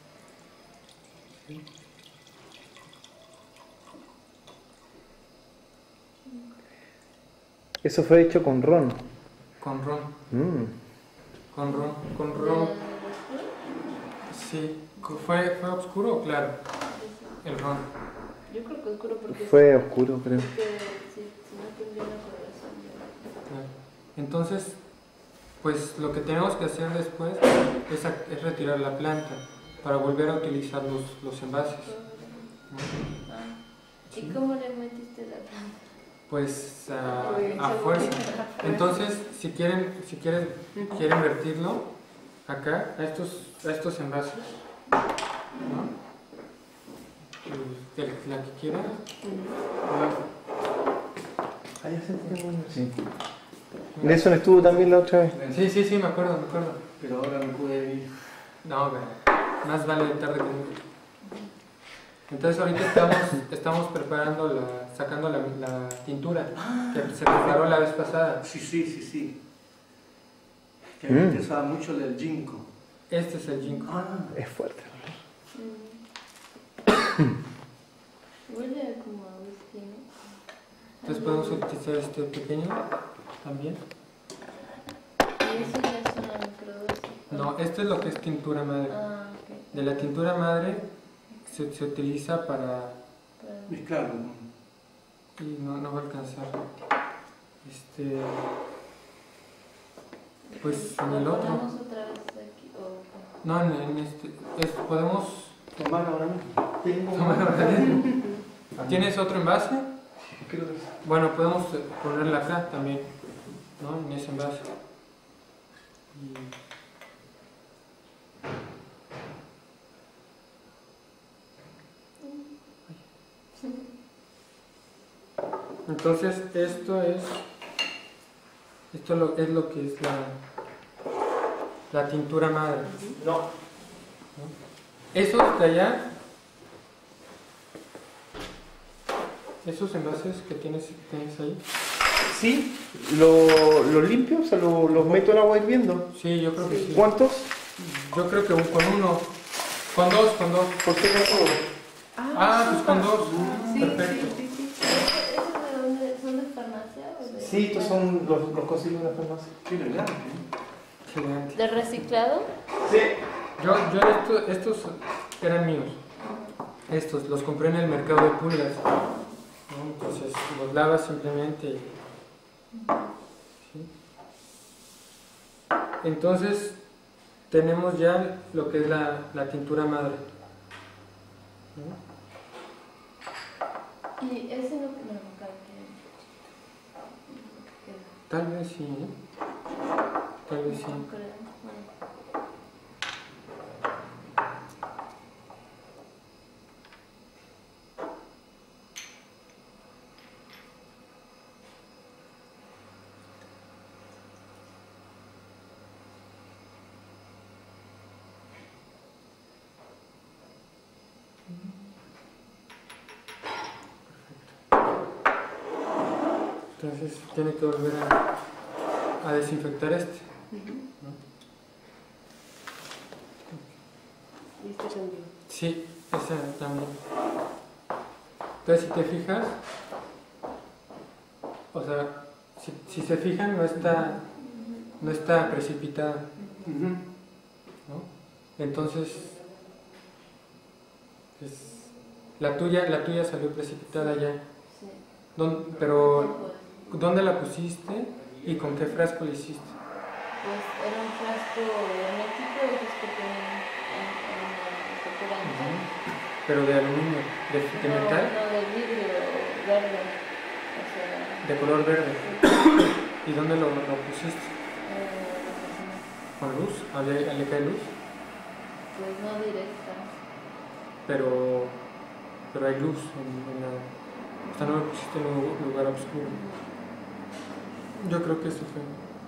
Eso fue hecho con ron. Con ron. Mm. Con ron. Con ron. Sí. ¿Fue, fue oscuro o claro? El ron. Yo creo que oscuro porque... Fue oscuro, creo. Porque si, si no tendría la coloración. Claro. Entonces, pues lo que tenemos que hacer después es, a, es retirar la planta para volver a utilizar los, los envases. Ah. ¿Y cómo le metiste la planta? Pues a, a fuerza. Entonces, si quieren, si quieren, quieren vertirlo acá, a estos, a estos envases, ¿no? El, el, la que quiera. Ah, ya sé que bueno. Sí. Nelson estuvo también la otra vez. Sí, sí, sí, me acuerdo, me acuerdo. Pero ahora no pude ir. No, pero más vale tarde que nunca. Entonces ahorita estamos, estamos preparando, la, sacando la, la tintura que se preparó la vez pasada. Sí, sí, sí, sí. Que a mí me Mm. interesaba mucho el del ginkgo. Este es el ginkgo. Ah, Es fuerte. Huele como a whisky, ¿no? Entonces podemos utilizar este pequeño también. ¿Y eso ya es una microdosis? No, esto es lo que es tintura madre. Ah, ok. De la tintura madre se, se utiliza para... Para- mezclarlo. y no, no va a alcanzar. Este... Pues en el ¿Lo otro. ponemos otra vez aquí? ¿O qué? No, en, en este... Es, podemos... Tomar ahora mismo. Tengo tomar ahora mismo. ¿Tienes otro envase? Creo que sí. Bueno, podemos ponerla acá también, ¿no? En ese envase. Y... Entonces, esto es esto lo, es lo que es la, la tintura madre. No. ¿No? Esos de allá, esos envases que tienes, tienes ahí. Sí, lo, lo limpio, o sea, lo- los meto en agua hirviendo. Sí, yo creo que sí. ¿Cuántos? Yo creo que un- con uno, con dos, con dos. ¿Por qué no todo? Ah, pues con dos. Sí, Perfecto. sí, sí, sí. ¿Esos de dónde? ¿Son de farmacia o de...? Sí, estos son los, los consigo en la farmacia. Qué elegante, ¿eh? Excelente. ¿De reciclado? Sí. Yo, yo esto- estos eran míos. Estos los compré en el mercado de pulgas. ¿No? Entonces los lavas simplemente. y- ¿sí? Entonces tenemos ya lo que es la, la tintura madre. ¿No? Y ese no... No, acá que... Tal vez sí. ¿eh? Tal vez sí. No creo. Bueno. Entonces tiene que volver a, a desinfectar este. ¿no? Y este también. Sí, esa también. Entonces, si te fijas, o sea, si, si se fijan, no está, no está precipitada, Ujú. ¿no? Entonces, pues, la tuya, la tuya salió precipitada ya. Sí. ¿Dónde- pero, ¿dónde la pusiste y con qué frasco le hiciste? Pues era un frasco hermético de esos que tienen en, en el refrigerante. Pero de aluminio, de, de No, metal, no, de vidrio verde. O sea, de color verde. ¿Y dónde lo, lo pusiste? eh, ¿Con luz? ¿Le, le cae luz? pues no directa. Pero, pero hay luz en, en la... O sea, no lo pusiste en un lugar oscuro. Yo creo que eso fue.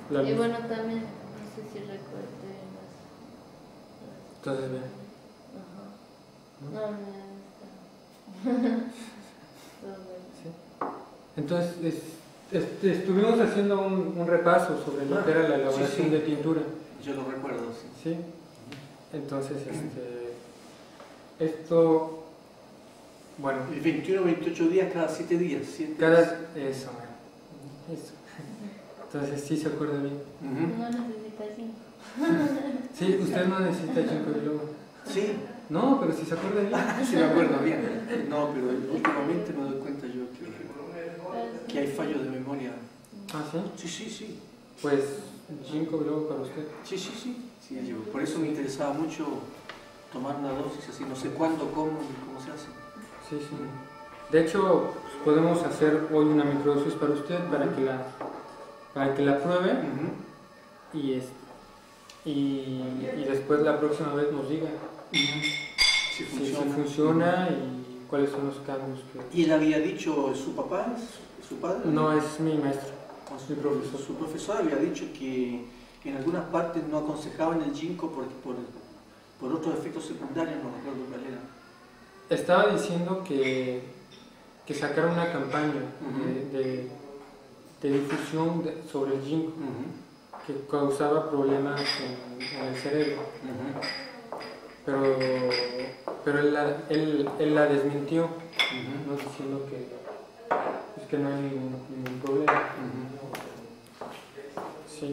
La Y luz. bueno, también, no sé si recuerde las... las- Entonces, ve. Ajá. ¿no? No, mira, está. Todo bueno. Sí. Entonces, es- este, estuvimos haciendo un, un repaso sobre lo que era la elaboración Sí, sí. de tintura. Yo lo recuerdo, sí. ¿Sí? Entonces, este, esto, bueno, Y veintiuno, veintiocho días cada siete días. siete cada, eso, bueno, eso. Entonces, sí se acuerda bien. Ujú. No necesita cinco. Sí, usted no necesita ginkgo biloba. Sí, No, pero si se acuerda bien. sí me acuerdo bien. No, pero últimamente me doy cuenta yo que, que hay fallos de memoria. Ah, sí. Sí, sí, sí. Pues, ginkgo biloba para usted. Sí, sí, sí. Sí, yo- por eso me interesaba mucho tomar una dosis así. No sé cuándo, cómo ni cómo se hace. Sí, sí. De hecho, podemos hacer hoy una microdosis para usted para que la, para que la pruebe Ujú. y, este, y, y después la próxima vez nos diga Si si, si funciona. funciona y cuáles son los cambios que... ¿Y él había dicho, su papá, es su padre? No, es mi maestro. O mi profesor. Su profesor había dicho que en algunas partes no aconsejaban el ginkgo por, por, por otros efectos secundarios, no recuerdo cuál era. Estaba diciendo que, que sacaron una campaña Ujú. de, de, de difusión de- sobre el ginkgo Ujú. que causaba problemas en, en el cerebro. Ujú. Pero, pero él, la, él, él la desmintió, Ujú. no diciendo que, pues que no hay ningún, ningún problema. Ujú. Sí,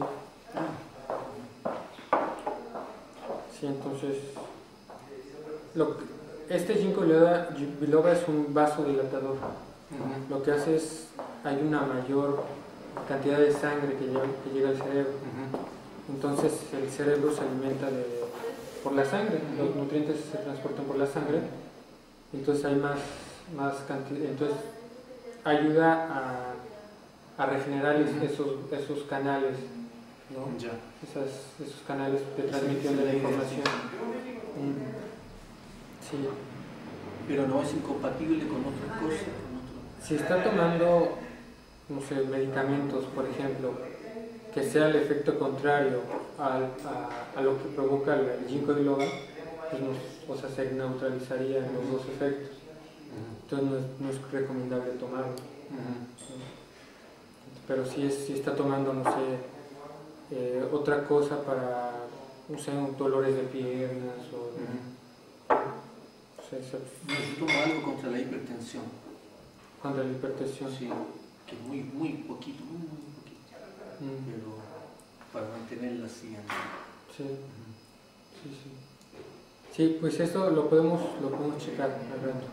sí, entonces, lo que- este ginkgo biloba, biloba es un vasodilatador. Ujú. Lo que hace es, hay una mayor cantidad de sangre que llega, que llega al cerebro. Ujú. Entonces el cerebro se alimenta de, por la sangre, los nutrientes se transportan por la sangre, entonces hay más, más cantidad, entonces ayuda a, a regenerar es- esos, esos canales, ¿no? Ya. Esas, esos canales de transmisión de la información. Mm. Sí. Pero no es incompatible con otras cosas, con otro... Si está tomando, no sé, medicamentos, por ejemplo, que sea el efecto contrario al- a, a lo que provoca el el ginkgo biloba, pues nos, o sea, se neutralizarían los dos efectos. Entonces no es, no es recomendable tomarlo. Ujú. Pero si, es, si está tomando, no sé, eh, otra cosa para, no sé, dolores de piernas o... Ujú. o sea, se- No, yo tomo algo contra la hipertensión. contra la hipertensión. Sí, que es muy, muy poquito, muy, muy poquito. Mm, Pero para mantenerla así. ¿no? sí, sí, sí. Sí, pues eso lo podemos, lo podemos checar al rato.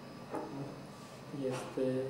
Y este...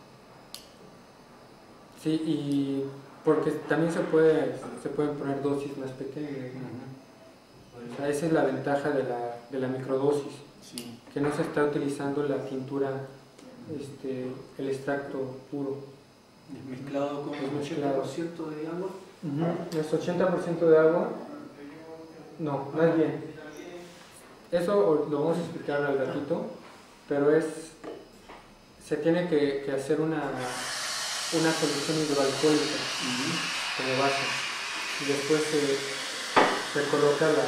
Sí, y porque también se puede se pueden poner dosis más pequeñas, ¿no? O sea, esa es la ventaja de la, de la microdosis, Sí. que no se está utilizando la tintura, este, el extracto puro. Es mezclado con Es un mezclado. ochenta por ciento de agua. Es ochenta por ciento de agua. No, más bien. Eso lo vamos a explicar al ratito, pero es se tiene que, que hacer una, una solución hidroalcohólica como base. Y después se, se coloca la,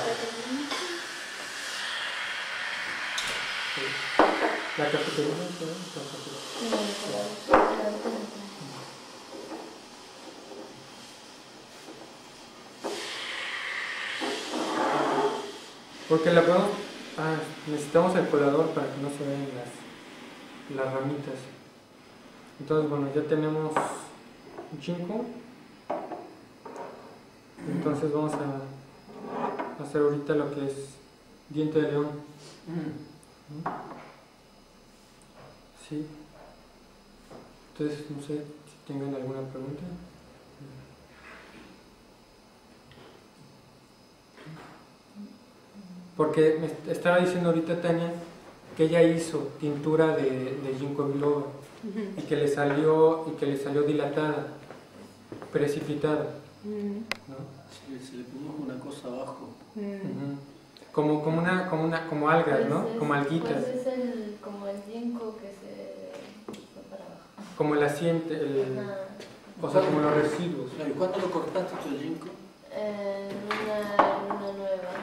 la cafetería. ¿no? La cafetería. Porque la podemos... Ah, necesitamos el colador para que no se vean las, las ramitas. Entonces, bueno, ya tenemos un ginkgo. Entonces vamos a hacer ahorita lo que es diente de león. Mm. Sí. Entonces, no sé si tengan alguna pregunta. Porque me estaba diciendo ahorita Tania que ella hizo tintura de, de ginkgo biloba y que le salió y que le salió dilatada, precipitada, ¿no? Sí, se le puso una cosa abajo. Ujú. Como, como una, como una, como algas, ¿no? Pues es- Como alguitas, Pues es el, como el ginkgo que se fue para abajo. como el asiente, el, Ajá. O sea, como los residuos. Claro, ¿y cuándo lo cortaste tú el ginkgo? Eh, una luna nueva.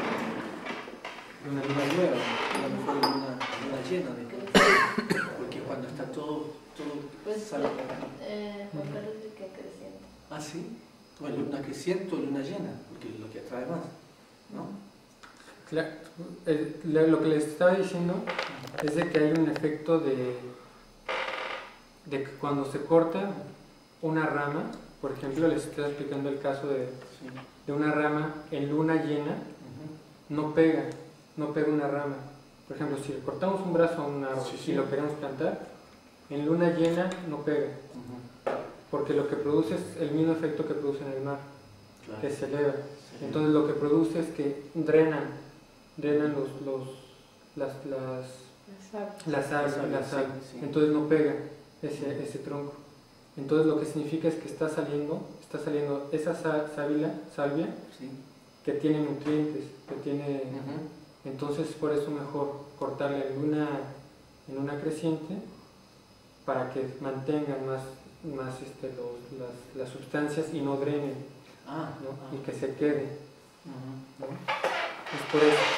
Una luna nueva, a lo mejor en una luna llena de porque cuando está todo, todo Pues, sale. eh, Juan Carlos dice que creciente. Ah, sí. O en luna creciente o luna llena, porque es lo que atrae más, ¿no? Claro, eh, lo que les estaba diciendo es de que hay un efecto de, de que cuando se corta una rama, por ejemplo, les estoy explicando el caso de, Sí. de una rama en luna llena, Ujú. no pega, no pega una rama. Por ejemplo, si le cortamos un brazo a un árbol Sí, sí. y lo queremos plantar, en luna llena no pega, Ujú. porque lo que produce es el mismo efecto que produce en el mar, Claro. que se eleva. Sí. Entonces lo que produce es que drenan, drenan los, los, las, las, Exacto. la sal, La sal, la sal. sí, sí. Entonces no pega ese, ese tronco. Entonces lo que significa es que está saliendo, está saliendo esa sal- sábila, salvia Sí. que tiene nutrientes, que tiene. Ujú. Entonces por eso mejor cortarla en una, en una creciente para que mantengan más, más este, los- las, las sustancias y no drenen, Ah, ¿no? ah. Y que se quede, Ujú. ¿no? Es por eso.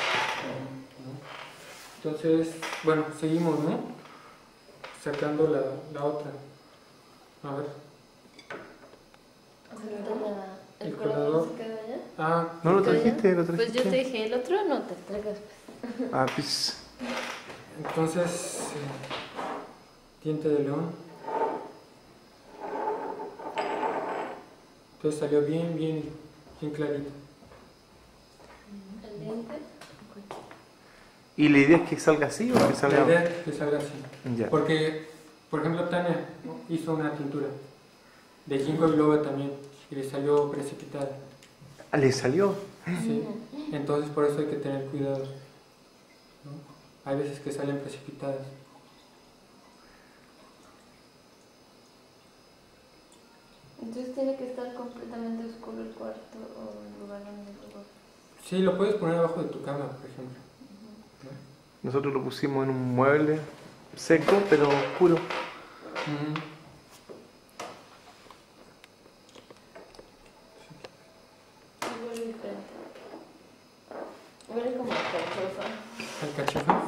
¿no? Entonces, bueno, seguimos, ¿no? Sacando la, la otra. A ver. La- El ¿El colador. colador se quedó allá? Ah, ¿No lo ¿Tú ya? trajiste? ¿Lo Pues trajiste? yo te dije, el otro no te traigas. Ah, pues. entonces, eh, diente de león. Entonces salió bien, bien, bien clarito. El diente. ¿Y la idea es que salga así o que La salga.? idea es que salga así. Ya. Porque, por ejemplo, Tania, ¿no?, hizo una tintura de ginkgo biloba también y le salió precipitada. Ah, ¿le salió? ¿Sí? Entonces, por eso hay que tener cuidado, ¿no? Hay veces que salen precipitadas. Entonces tiene que estar completamente oscuro el cuarto o el lugar donde lo. Sí, lo puedes poner abajo de tu cama, por ejemplo. Nosotros lo pusimos en un mueble seco, pero oscuro. Ujú. Huele diferente. Huele como a alcachofa. ¿Alcachofa?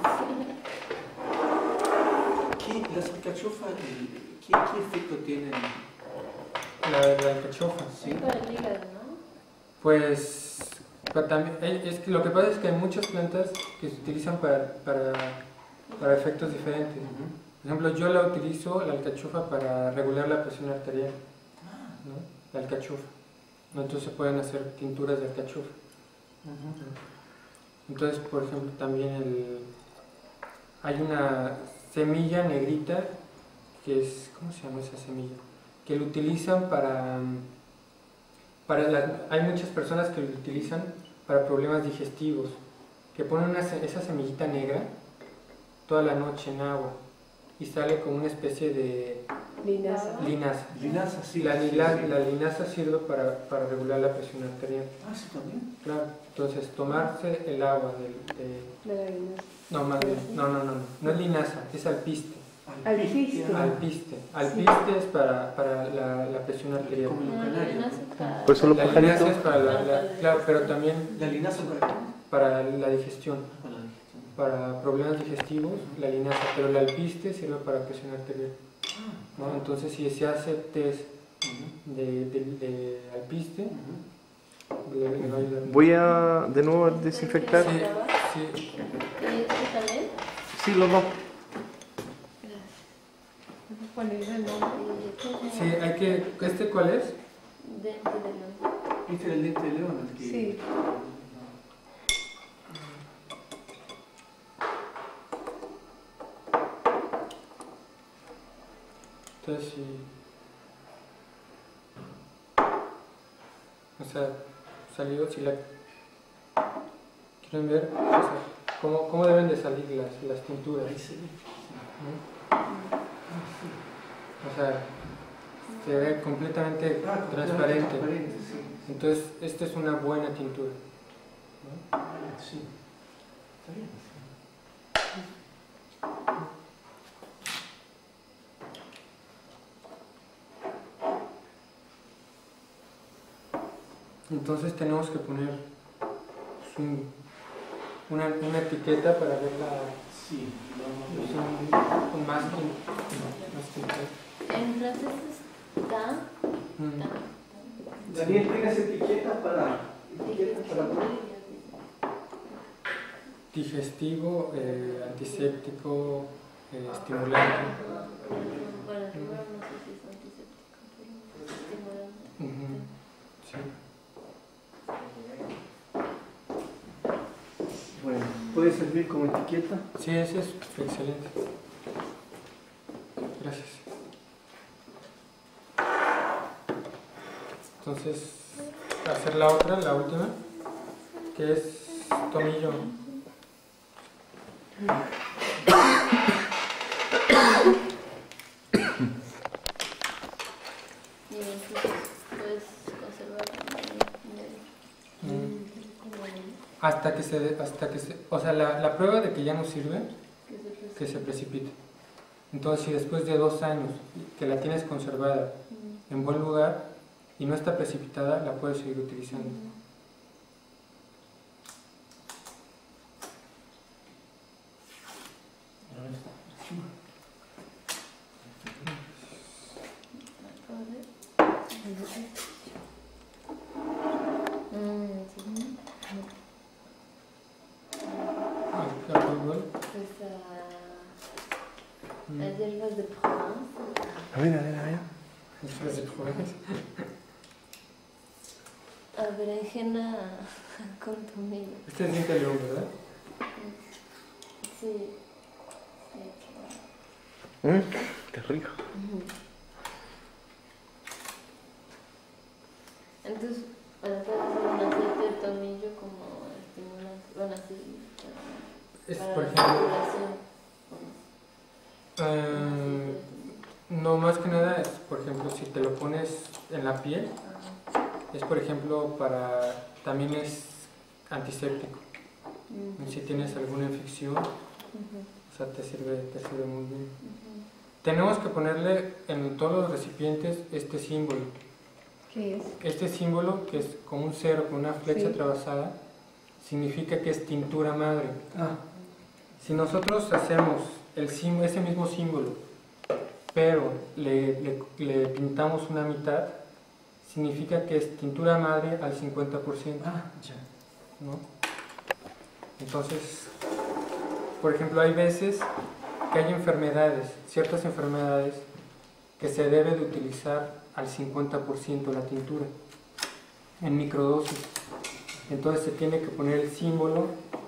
¿Qué, las alcachofas, eh, ¿qué, qué efecto tienen? La, la alcachofa. Sí. Para el hígado, ¿no? Pues pero también, eh, es que lo que pasa es que hay muchas plantas que se utilizan para, para, para efectos diferentes. Ujú. Por ejemplo, yo la utilizo, la alcachofa, para regular la presión arterial, Ah, ¿no? La alcachofa. ¿No? Entonces se pueden hacer tinturas de alcachofa. ujú. Entonces, por ejemplo, también el, hay una semilla negrita que es, ¿cómo se llama esa semilla? Que lo utilizan para, para la- hay muchas personas que lo utilizan para problemas digestivos, que ponen una se- esa semillita negra toda la noche en agua y sale como una especie de Linaza. linaza. Linaza, sí. La, sí, lila- sí. la linaza sirve para, para regular la presión arterial. Ah, sí, también. Claro, entonces tomarse el agua del- de, De la linaza. no, más bien, no, no, no, no, no es linaza, es alpiste. Alpiste. Ah, Alpiste. Alpiste es para, para la, la presión arterial. Como los No, canarios. linaza para. Por eso los La linaza pajaritos. es para la, la- claro, pero también ¿La linaza para qué? para la digestión, Para la digestión. para problemas digestivos, la linaza, pero el alpiste sirve para presión arterial. ¿No? Entonces, si se hace test Ujú, de, de, de alpiste, ujú. le, le va a ayudar. Voy a de nuevo a desinfectar. Sí, sí. ¿Y este también? Sí, los dos. Gracias. Ponerle el nombre. Sí, hay que, ¿este cuál es? Dente de león. Este era el diente de león, el que. Sí. Entonces, sí. O sea, salió, si la quieren ver, o sea, cómo, cómo deben de salir las, las tinturas, Ahí se ve. ¿no? O sea, se ve completamente Ah, transparente. transparente, sí. Entonces, esta es una buena tintura, ¿no? Sí. Está bien. Entonces tenemos que poner pues, un, una, una etiqueta para ver la, Sí, pues, vamos un, un masking. masking. En francés está. Mm. a- Daniel, ¿tienes etiquetas para, etiquetas para poner? Digestivo, eh, antiséptico, eh, estimulante. Bueno, primero no sé si es antiséptico, pero estimulante. Ujú, sí. Bueno, ¿puede servir como etiqueta? Sí, ese es excelente. Gracias. Entonces, hacer la otra, la última, que es tomillo. Y entonces puedes conservar también Mm. como Hasta que se, hasta que se, o sea, la, la prueba de que ya no sirve, que se precipita. que se precipite. Entonces, si después de dos años que la tienes conservada en buen lugar y no está precipitada, la puedes seguir utilizando. Mm, sí. Ah, claro, igual. Pues ah, Mm. las hierbas de Provence. A ver, a ver, a ver. Después de jóvenes. A berenjena con tomillo. Este es diente de león, ¿verdad? Sí. Sí. Mm, qué rico. Ujú. Entonces, para hacer un aceite de tomillo como estimulante. Bueno, así. Es, Para por la ejemplo, circulación. eh, no más que nada es, por ejemplo, si te lo pones en la piel, es por ejemplo para, también es antiséptico. Mm. Si tienes alguna infección, Ujú, o sea, te sirve, te sirve muy bien. ujú. Tenemos que ponerle en todos los recipientes este símbolo. ¿Qué es? Este símbolo, que es como un cero con una flecha Sí. atravesada, significa que es tintura madre. Ah, Si nosotros hacemos el sim- ese mismo símbolo, pero le, le- le pintamos una mitad, significa que es tintura madre al cincuenta por ciento, ah, ya. ¿no? Entonces, por ejemplo, hay veces que hay enfermedades, ciertas enfermedades, que se debe de utilizar al cincuenta por ciento la tintura, en microdosis. Entonces se tiene que poner el símbolo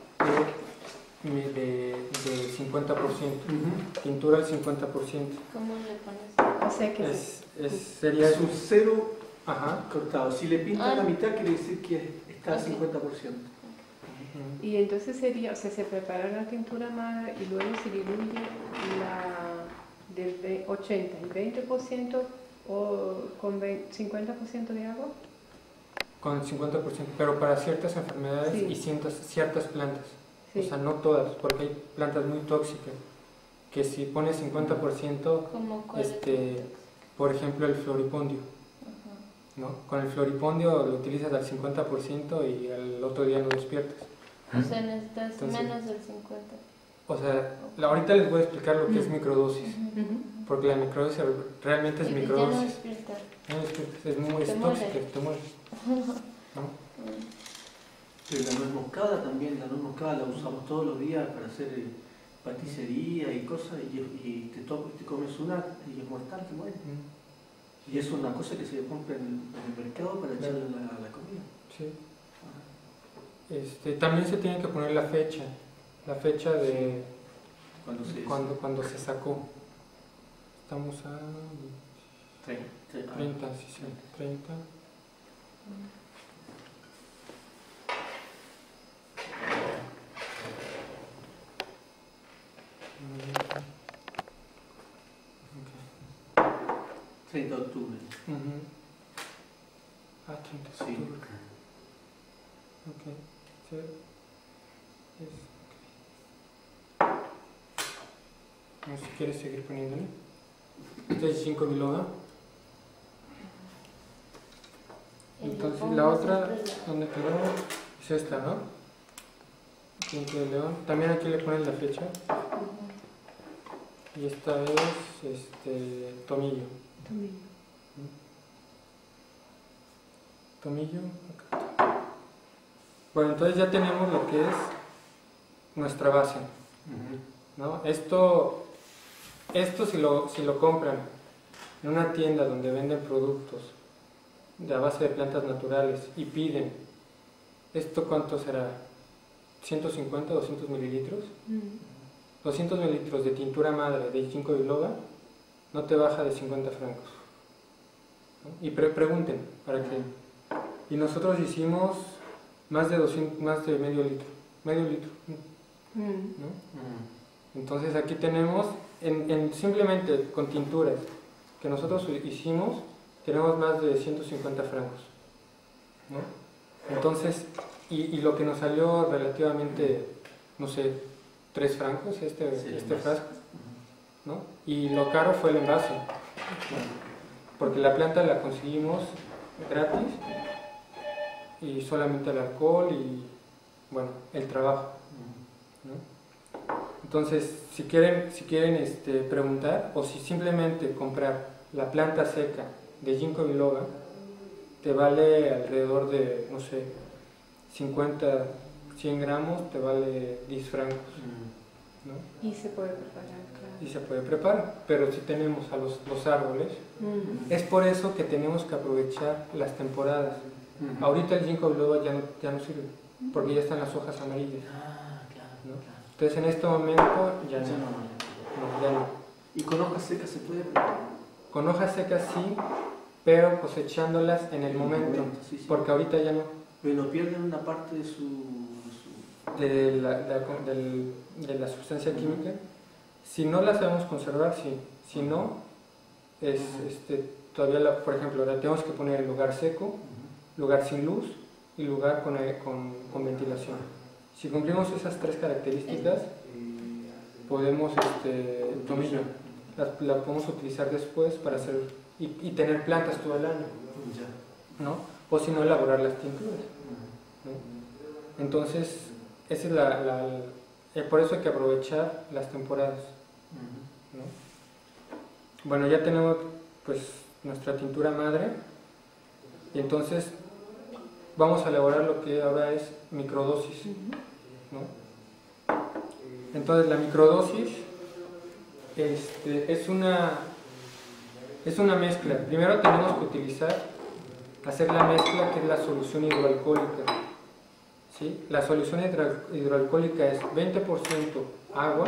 de, de, de cincuenta por ciento, Ujú. tintura al cincuenta por ciento. ¿Cómo le pones? O sea que Es, es, sería Es un cero Ajá. cortado. Si le pintan Ah. la mitad, quiere decir que está al Ok. cincuenta por ciento. Ujú. Y entonces sería, o sea, se prepara la tintura madre y luego se diluye la del ve- ochenta y veinte por ciento o con ve- cincuenta por ciento de agua. Con el cincuenta por ciento, pero para ciertas enfermedades Sí. y ciertas, ciertas plantas. Sí. O sea, no todas, porque hay plantas muy tóxicas, que si pones cincuenta por ciento, ¿Cómo cuál es Este, el por ejemplo, el floripondio, Ajá. ¿no? Con el floripondio lo utilizas al cincuenta por ciento y al otro día no despiertas. O sea, necesitas Entonces- menos del cincuenta. O sea, la- ahorita les voy a explicar lo que es microdosis, Ujú. porque la microdosis realmente es Y que ya no microdosis. despierta. No despiertas, es muy Te es mueres. tóxica, te mueres. ¿no? Mm. Pero la nuez moscada también, la nuez moscada la usamos todos los días para hacer eh, paticería y cosas, y, y te, to- te comes una y es mortal, te mueres. Mm, Y es una cosa que se compra en, en el mercado para echarle a la, a la comida. sí. Este, también se tiene que poner la fecha, la fecha de Cuando se cuando, cuando se sacó. Estamos a Treinta. Ah, treinta, sí, sí, treinta. treinta de octubre. Ujú. Ah, treinta de Sí. octubre. Ok. Sí. Es, ok. No sé si quieres seguir poniéndole. Este es cinco biloba. El Entonces Oh, la esa otra, es la- ¿dónde quedó? Es esta, ¿no? Diente de león. También aquí le ponen la fecha. Y esta es este, tomillo. Tomillo. Tomillo. Acá está. Bueno, entonces ya tenemos lo que es nuestra base, ¿no? Esto, esto si lo, si lo compran en una tienda donde venden productos de a base de plantas naturales y piden, ¿esto cuánto será? ¿ciento cincuenta, doscientos mililitros? doscientos mililitros de tintura madre de ginkgo biloba no te baja de cincuenta francos, ¿no? Y pre pregunten para que... Y nosotros hicimos más de, doscientos, más de medio litro, medio litro, ¿no? Entonces aquí tenemos, en, en simplemente con tinturas que nosotros hicimos, tenemos más de ciento cincuenta francos, ¿no? Entonces, y, y lo que nos salió relativamente, no sé, tres francos este, Sí, este más. frasco, ¿no? Y lo caro fue el envase, ¿no? Porque la planta la conseguimos gratis y solamente el alcohol y, bueno, el trabajo, ¿no? Entonces, si quieren, si quieren este, preguntar o si simplemente comprar la planta seca de ginkgo biloba, te vale alrededor de, no sé, cincuenta, cien gramos, te vale diez francos, ¿no? Y se puede preparar, claro. Y se puede preparar, pero si tenemos a los, los árboles, Mm. es por eso que tenemos que aprovechar las temporadas. Ahorita el ginkgo biloba ya no, ya no sirve, porque ya están las hojas amarillas, Ah, claro, ¿no? claro. Entonces en este momento ya Ya no, no, no, ya no. ¿Y con hojas secas se puede preparar? Con hojas secas sí, pero cosechándolas en el momento, Sí, sí. porque ahorita ya no. Pero no pierden una parte de su... su- De la, la- del- de la sustancia química, si no la sabemos conservar, sí. Si no, es Ujú. este, todavía, la, por ejemplo, la tenemos que poner en lugar seco, lugar sin luz y lugar con, aire- con, con ventilación. Si cumplimos esas tres características, podemos, este, tomillo, la, la podemos utilizar después para hacer y, y tener plantas todo el año, Ya. ¿no? O si no, elaborar las tinturas, ¿no? Entonces, esa es la, la- eh, por eso hay que aprovechar las temporadas, ¿no? Bueno, ya tenemos pues nuestra tintura madre y entonces vamos a elaborar lo que ahora es microdosis, ¿no? Entonces la microdosis este, es una es una mezcla. Primero tenemos que utilizar hacer la mezcla que es la solución hidroalcohólica, ¿sí? La solución hidro- hidroalcohólica es veinte por ciento agua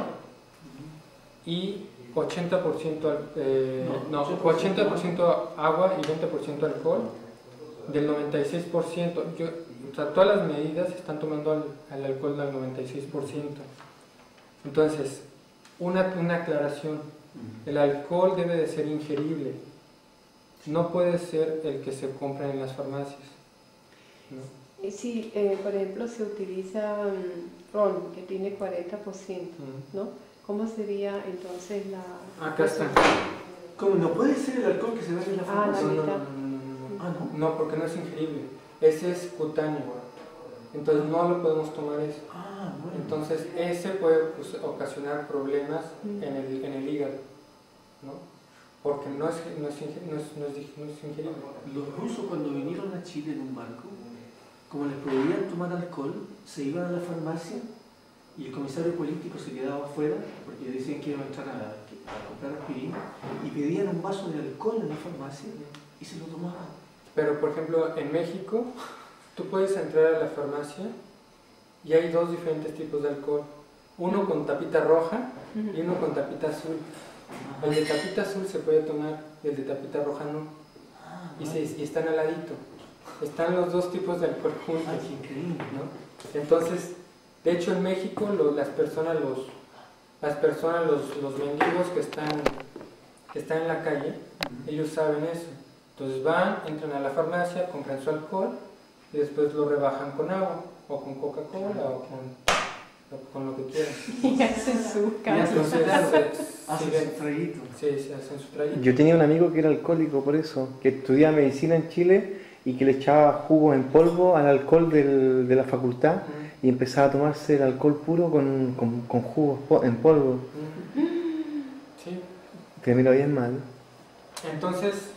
y ochenta por ciento, al- eh, no, ochenta por ciento agua y veinte por ciento alcohol, del noventa y seis por ciento. Yo, o sea, todas las medidas están tomando al, al alcohol del noventa y seis por ciento. Entonces, una, una aclaración, el alcohol debe de ser ingerible, no puede ser el que se compra en las farmacias, ¿no? Y si, eh, por ejemplo, se utiliza mm, ron, que tiene cuarenta por ciento, Mm. ¿no? ¿Cómo sería entonces la...? Acá está. ¿Cómo? ¿No puede ser el alcohol que se vende en la Ah, la farmacia? No, no, mitad. no, no, no, no. Ah, no. No, porque no es ingerible, ese es cutáneo, entonces no lo podemos tomar eso. Ah, bueno. Entonces ese puede pues, ocasionar problemas Mm. en el, en el hígado, ¿no? Porque no es, no es, inge- no es, no es, dig- no es ingerible. Los rusos cuando vinieron a Chile en un barco, como les prohibían tomar alcohol, se iban a la farmacia y el comisario político se quedaba afuera porque decían que iban a entrar a, a comprar aspirina y pedían un vaso de alcohol en la farmacia y se lo tomaban. Pero por ejemplo en México tú puedes entrar a la farmacia y hay dos diferentes tipos de alcohol, uno con tapita roja y uno con tapita azul. El de tapita azul se puede tomar y el de tapita roja no, Ah, y, vale. se, y están al ladito, están los dos tipos de alcohol juntos, Ah, qué increíble. ¿no? Entonces, de hecho en México lo- las personas, los, las personas, los, los mendigos que están, que están en la calle, ellos saben eso. Entonces van, entran a la farmacia, compran su alcohol y después lo rebajan con agua o con Coca-Cola o con, o con lo que quieran. Y hacen su Y hacen cambio. su- Entonces, Hacen siguen- su traguito. sí, se hacen su traguito. Yo tenía un amigo que era alcohólico por eso, que estudiaba medicina en Chile y que le echaba jugo en polvo al alcohol del, de la facultad y empezaba a tomarse el alcohol puro con, con, con jugo en polvo. Sí. Que me lo bien mal. Entonces,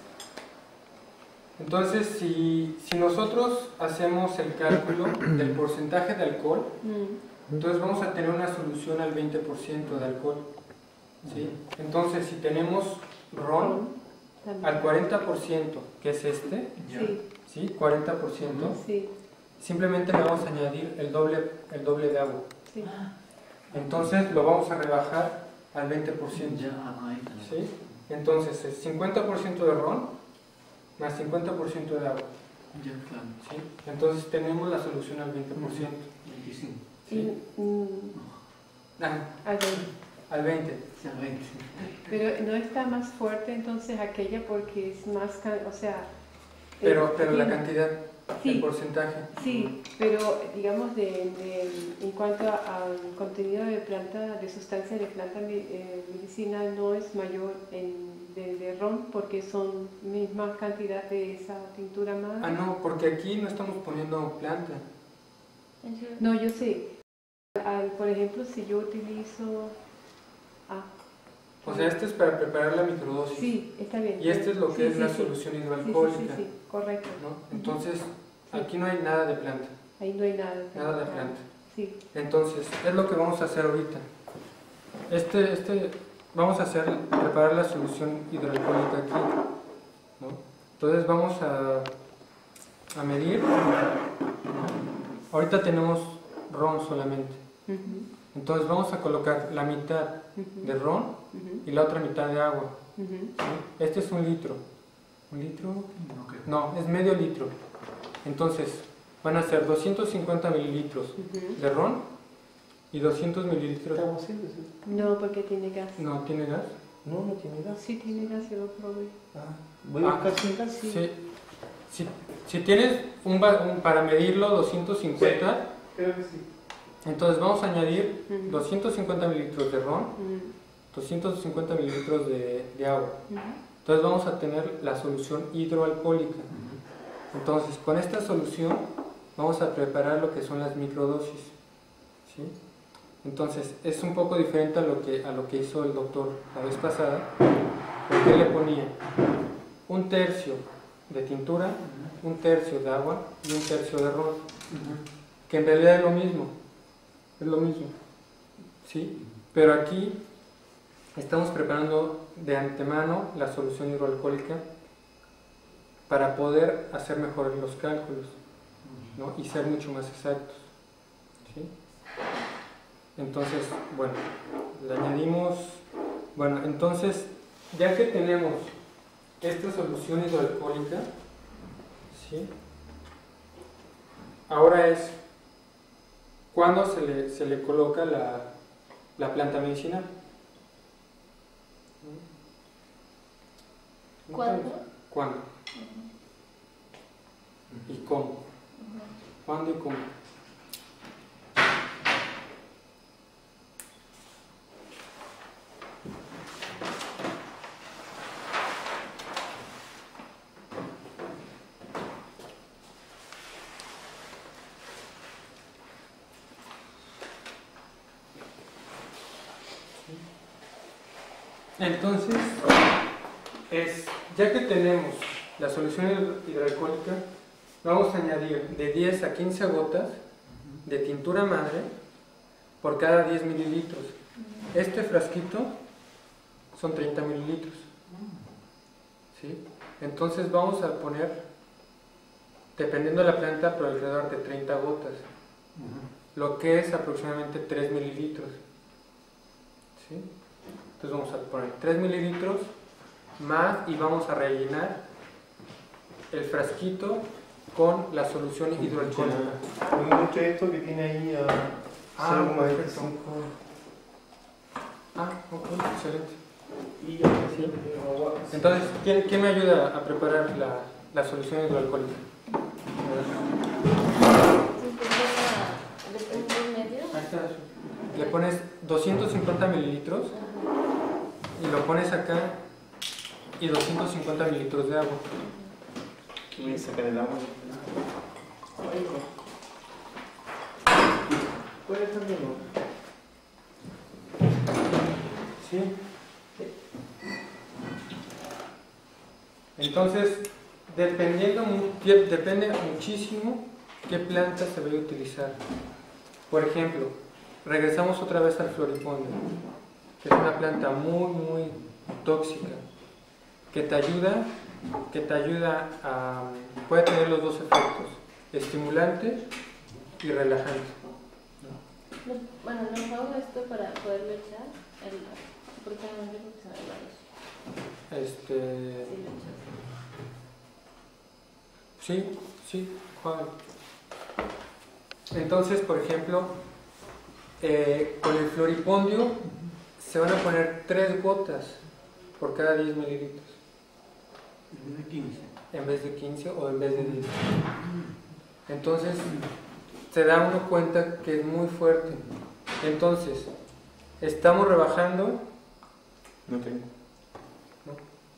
entonces si, si nosotros hacemos el cálculo del porcentaje de alcohol, Mm. entonces vamos a tener una solución al veinte por ciento de alcohol. ¿Sí? Entonces, si tenemos ron También. al cuarenta por ciento, que es este, Sí, ¿sí? cuarenta por ciento, sí, simplemente le vamos a añadir el doble, el doble de agua. sí. Entonces lo vamos a rebajar al veinte por ciento. Ya, ahí está. ¿Sí? Entonces es cincuenta por ciento de ron más cincuenta por ciento de agua. Ya, claro. ¿Sí? Entonces tenemos la solución al veinte por ciento. veinticinco. ¿Sí? Y, mm, Ah, a ver, al veinte. Ya, veinte. pero no está más fuerte entonces aquella porque es más, ca- o sea... Pero, eh, pero la tiene- cantidad, Sí. el porcentaje. Sí, pero digamos de, de- en cuanto a- al contenido de planta, de sustancia de planta me- eh, medicinal no es mayor en, de, de ron porque son misma cantidad de esa tintura madre. Ah, no, porque aquí no estamos poniendo planta. ¿En serio? No, yo sé. Al- por ejemplo, si yo utilizo... Ah, O sea, este es para preparar la microdosis. sí, está bien. Y este es lo que Sí, es sí, la sí. solución Sí, sí, hidroalcohólica. sí, sí, correcto. ¿No? Entonces, aquí no hay nada de planta. Ahí no hay nada. Nada de planta. Sí. Entonces, es lo que vamos a hacer ahorita. Este, este, vamos a hacer, preparar la solución hidroalcohólica aquí, ¿no? Entonces vamos a, a medir. Ahorita tenemos ron solamente. Ujú, Entonces vamos a colocar la mitad ujú, de ron ujú, y la otra mitad de agua. ujú. ¿Sí? Este es un litro. ¿Un litro? No creo. No, es medio litro. Entonces, van a ser doscientos cincuenta mililitros Ujú. de ron y doscientos mililitros. ¿Estamos haciendo eso? No, porque tiene gas. ¿No tiene gas? No, no tiene gas. Sí, tiene gas, yo lo probé. Ah, voy a Ah. buscar sin gas. Sí. Sí. Si, si tienes un, ba- un- para medirlo doscientos cincuenta, Creo que sí. entonces vamos a añadir Ujú. doscientos cincuenta mililitros de ron, Ujú, doscientos cincuenta mililitros de, de agua. ujú. Entonces vamos a tener la solución hidroalcohólica. Entonces, con esta solución vamos a preparar lo que son las microdosis. ¿Sí? Entonces, es un poco diferente a lo que, a lo que hizo el doctor la vez pasada, porque él le ponía un tercio de tintura, un tercio de agua y un tercio de ron, que en realidad es lo mismo, es lo mismo. ¿Sí? Pero aquí estamos preparando de antemano la solución hidroalcohólica para poder hacer mejor los cálculos, ¿no? Y ser mucho más exactos. ¿Sí? Entonces, bueno, le añadimos, bueno, entonces, ya que tenemos esta solución hidroalcohólica, ¿sí? Ahora es cuando se le, se le coloca la, la planta medicinal. ¿Cuándo? ¿Cuándo? ¿Y cómo? Ujú. ¿Cuándo y cómo? Entonces, es, ya que tenemos la solución hidroalcohólica, vamos a añadir de diez a quince gotas de tintura madre por cada diez mililitros. Este frasquito son treinta mililitros. ¿Sí? Entonces vamos a poner, dependiendo de la planta, por alrededor de treinta gotas, lo que es aproximadamente tres mililitros. ¿Sí? Entonces vamos a poner tres mililitros más y vamos a rellenar el frasquito con la solución hidroalcohólica. Me muestra esto que tiene ahí a Ah, cero coma perfecto. veinticinco. Ah, ok, excelente. Y aquí agua. Entonces, ¿quién, quién me ayuda a preparar la, la solución hidroalcohólica? ¿De punto y medio? Ahí está. Le pones doscientos cincuenta mililitros y lo pones acá y doscientos cincuenta mililitros de agua. Voy a sacar el agua. ¿Puede también? ¿Sí? Entonces, dependiendo, depende muchísimo qué planta se vaya a utilizar. Por ejemplo, regresamos otra vez al floripondio, que es una planta muy, muy tóxica, que te ayuda, que te ayuda a, puede tener los dos efectos, estimulante y relajante. No, bueno, no hago esto para poderlo echar, el, porque no creo que se me va a ir. Este... Sí, lo echas. Sí, sí, Juan. Entonces, por ejemplo, eh, con el floripondio se van a poner tres gotas por cada diez mililitros. En vez de quince. En vez de quince o en vez de diez. Entonces, se da uno cuenta que es muy fuerte. Entonces, estamos rebajando. No tengo. ¿No?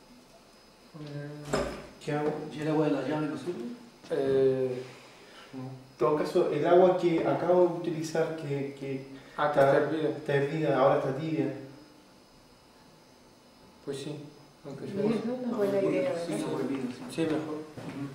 ¿Qué hago? ¿Y el agua de la llave no sirve? Eh, no. En todo caso, el agua que acabo de utilizar, que, que Ah, que está hervida. está hervida, ahora está tibia. Pues sí, aunque sea. Es una buena idea, Sí, ¿verdad? sobre vino, sí. Sí, mejor.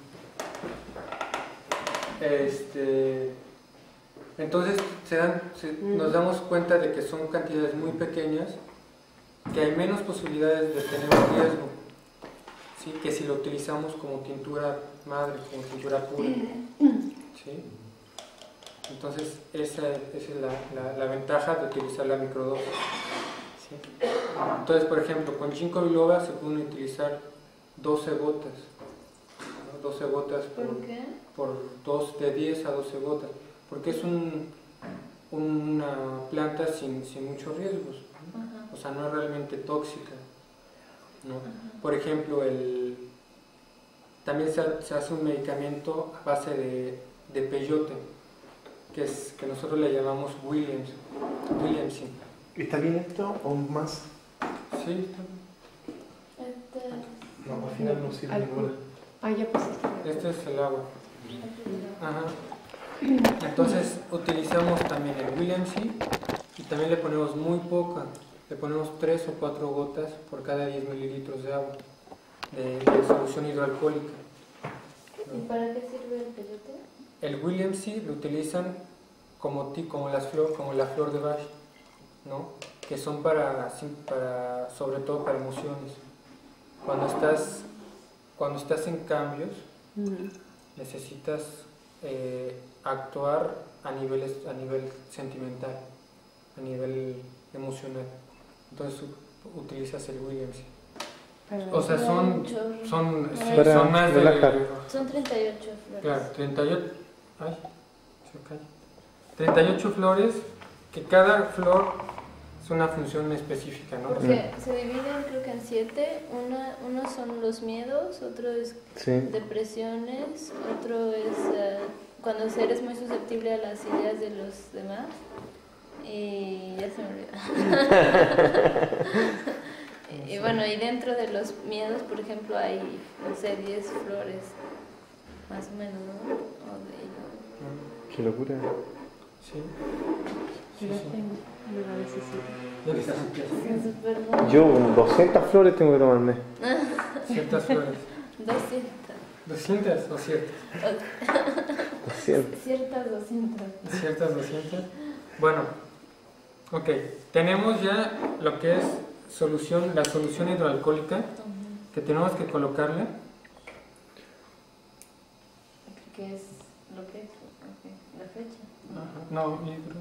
Este, entonces se dan, se- nos damos cuenta de que son cantidades muy pequeñas, que hay menos posibilidades de tener un riesgo, ¿sí? Que si lo utilizamos como tintura madre, como tintura pura. ¿Sí? Entonces esa, esa es la, la- la ventaja de utilizar la microdosis. ¿Sí? Entonces, por ejemplo, con ginkgo biloba se pueden utilizar doce gotas, ¿no? doce gotas por, ¿Por qué? por dos, de diez a doce gotas, porque es un, una planta sin, sin muchos riesgos, ¿no? Ajá. O sea, no es realmente tóxica, ¿no? Ajá. Por ejemplo, el, también se, ha- se hace un medicamento a base de, de peyote, que, es, que nosotros le llamamos Williams, Williamson. ¿Está bien esto o más? Sí, está bien. Este, No, al final no sirve Alcohol. ninguna. Ah, ya pusiste. Este es el agua. este, Ajá. Entonces utilizamos también el Williamson y también le ponemos muy poca, le ponemos tres o cuatro gotas por cada diez mililitros de agua, de, de solución hidroalcohólica. ¿Y para qué sirve el peyote? El Williamson lo utilizan como, ti- como, las flor, como la flor de Bach, ¿no? Que son para, sí, para, sobre todo para emociones. Cuando estás, cuando estás en cambios, Ujú. necesitas eh, actuar a, niveles, a nivel sentimental, a nivel emocional. Entonces u- utilizas el Williamson. Para- O sea, son, Chorro. son, sí, Para son más de... relajar. Son treinta y ocho flores. Claro, treinta y ocho, ay, se cae. treinta y ocho flores, que cada flor es una función específica, ¿no? Porque se dividen creo que en siete. Una, uno son los miedos, otro es Sí. depresiones, otro es eh, cuando eres muy susceptible a las ideas de los demás. Y ya se me olvidó. Y bueno, y dentro de los miedos, por ejemplo, hay, no sé, diez flores, más o menos, ¿no? O de, Qué locura. Sí. Sí, Yo la sí. tengo, no la necesito. Ya que estás es súper bueno. Yo como doscientas flores tengo que tomarme. ciertas flores. doscientas. ¿doscientas o ciertas? doscientas. Ciertas doscientas. Ciertas doscientas. Bueno, ok. Tenemos ya lo que es solución, la solución hidroalcohólica, que tenemos que colocarle. Que es lo que es, ok, la fecha. Ajá, no, hidro.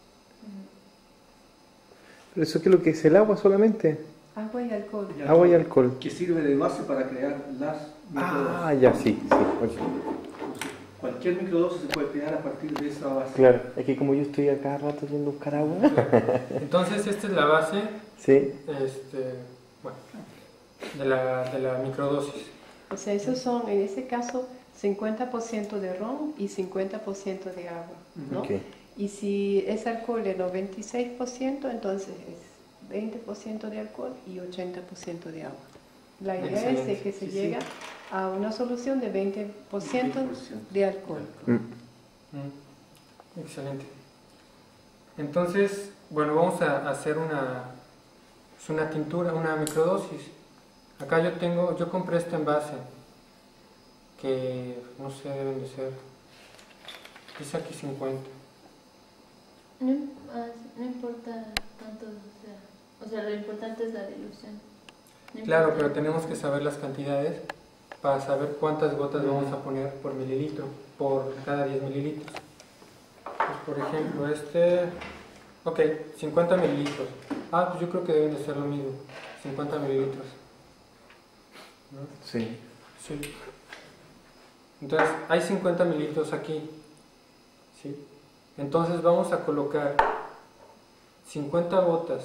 ¿Pero eso qué es lo que es? ¿El agua solamente? Agua y alcohol. Ya, Agua y alcohol. Que sirve de base para crear las microdosis. Ah, ya, sí, sí. ok. Cualquier microdosis se puede crear a partir de esa base. Claro, es que como yo estoy a cada rato yendo a buscar agua. Entonces, esta es la base, Sí. este, bueno, de la, de la microdosis. O sea, esos son, en ese caso, cincuenta por ciento de ron y cincuenta por ciento de agua, ¿no? Ok. Y si es alcohol de noventa y seis por ciento, entonces es veinte por ciento de alcohol y ochenta por ciento de agua. La idea Excelente. es de que se Sí, sí. llega a una solución de veinte por ciento veinte por ciento. de alcohol. Mm, Excelente. Entonces, bueno, vamos a hacer una, es una tintura, una microdosis. Acá yo tengo, yo compré este envase, que no sé, deben de ser, dice aquí cincuenta. No, ah, no importa tanto, o sea, o sea, lo importante es la dilución. No Claro, importa. pero tenemos que saber las cantidades para saber cuántas gotas vamos a poner por mililitro, por cada diez mililitros. Pues, por ejemplo, este, ok, cincuenta mililitros. Ah, pues yo creo que deben de ser lo mismo, cincuenta mililitros. ¿No? Sí. Sí. Entonces, hay cincuenta mililitros aquí. ¿Sí? Entonces vamos a colocar cincuenta gotas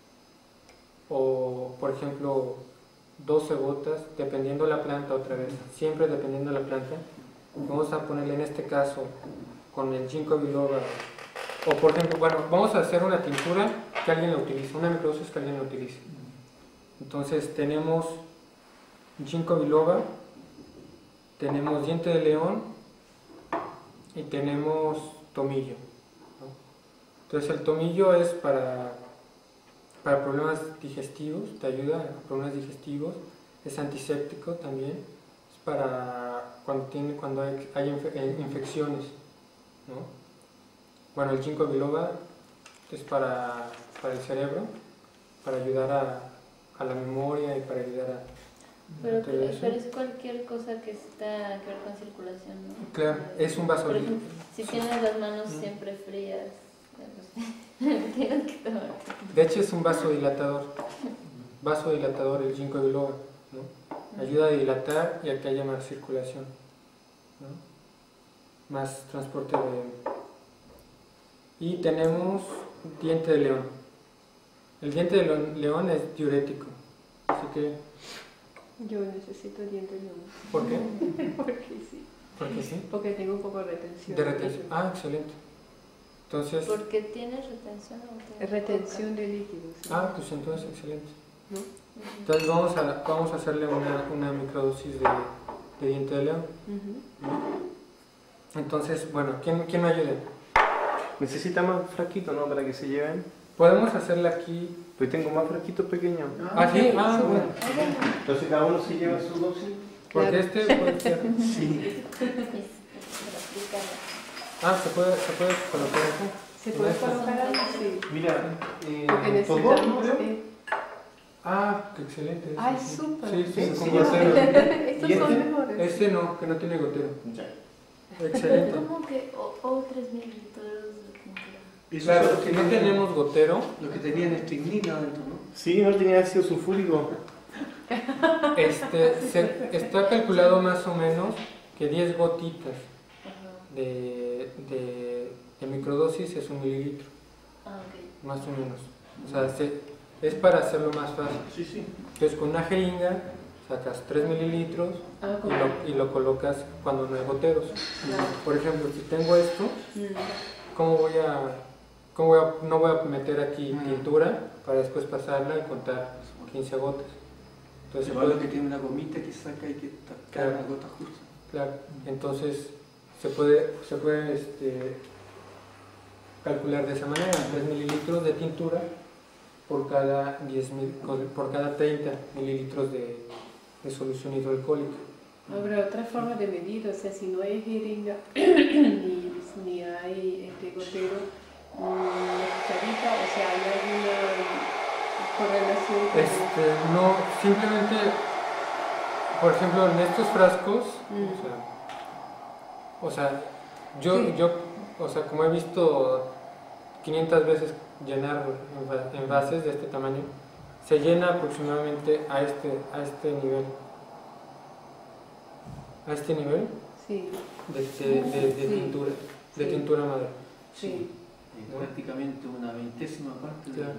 o, por ejemplo, doce gotas, dependiendo la planta otra vez, siempre dependiendo la planta. Vamos a ponerle en este caso con el ginkgo biloba, o por ejemplo, bueno, vamos a hacer una tintura que alguien la utilice, una microdosis que alguien la utilice. Entonces tenemos ginkgo biloba, tenemos diente de león y tenemos tomillo, ¿no? Entonces el tomillo es para, para problemas digestivos, te ayuda a problemas digestivos, es antiséptico también, es para cuando, tiene, cuando hay, hay infe- infecciones, ¿no? Bueno, el ginkgo biloba es para, para el cerebro, para ayudar a, a la memoria y para ayudar a... Pero, todo eso. pero es cualquier cosa que está que ver con circulación, ¿no? Claro, es un vaso. Por ejemplo, si tienes las manos siempre frías, pues, tienes que tomar. De hecho es un vasodilatador, vasodilatador el ginkgo biloba, ¿no? Ayuda a dilatar y a que haya más circulación, ¿no? Más transporte de... Y tenemos diente de león. El diente de león- león es diurético, así que... Yo necesito diente de león. ¿Por qué? Porque sí. Porque sí. Porque tengo un poco de retención. De retención. Ah, excelente. Entonces... Porque tienes retención o tienes Retención de líquidos. ¿sí? Ah, pues entonces excelente. ¿No? poca? Entonces vamos a, vamos a hacerle una, una microdosis de, de diente de león. Ujú. Entonces, bueno, ¿quién, quién me ayude? Necesita más frasquito, ¿no? Para que se lleven. Podemos hacerle aquí... Pues tengo más frasquitos pequeños. Ah, sí, ah, sí, bueno. Entonces cada uno se lleva su dosis. Porque Claro. este puede ser... Sí. Ah, ¿se puede, se puede colocar aquí? ¿Se puede colocar ahí? Sí. Mira, eh, Porque ¿por dos, necesitamos... creo? eh, Ah, qué excelente. ¡Ay, sí, sí. súper! Sí, sí, Sí, con sí, gotero. Estos ¿Y son este? mejores. Este no, que no tiene gotero. Ya. Excelente. ¿Cómo que o, o tres mililitros de tintura? Eso Claro, es lo si que no tenía- tenemos gotero, Lo que tenían estricnina adentro, ¿no? Sí, no tenía ácido sulfúrico. este, se, está calculado más o menos que diez gotitas Ajá. de, de, de microdosis es un mililitro, Ah, ok. más o menos. O sea, se- es para hacerlo más fácil. Sí, sí. Entonces con una jeringa sacas tres mililitros Ah, y como- lo, y lo colocas cuando no hay goteros. Claro. Por ejemplo, si tengo esto, Mm. ¿cómo voy a, cómo voy a, no voy a meter aquí Mm. tintura para después pasarla y contar quince gotas? Entonces, se Igual lo puede- que tiene una gomita que saca y que ta- cae Claro. una gota justa. claro, entonces se puede, se puede este, calcular de esa manera, tres mililitros de tintura por cada, diez mil, por cada treinta mililitros de, de solución hidroalcohólica. Habrá otra forma de medir, o sea, si no hay jeringa ni, ni hay este gotero, una cucharita, o sea, hay alguna correlación con... Este, no, simplemente, por ejemplo, en estos frascos, Mm. o sea, o sea, yo, Sí. yo, o sea, como he visto quinientas veces llenar enva- envases de este tamaño, se llena aproximadamente a este, a este nivel, a este nivel Sí, de, de, de- de Sí. tintura, de Sí. tintura madre. sí. Es prácticamente una veintésima parte de Claro.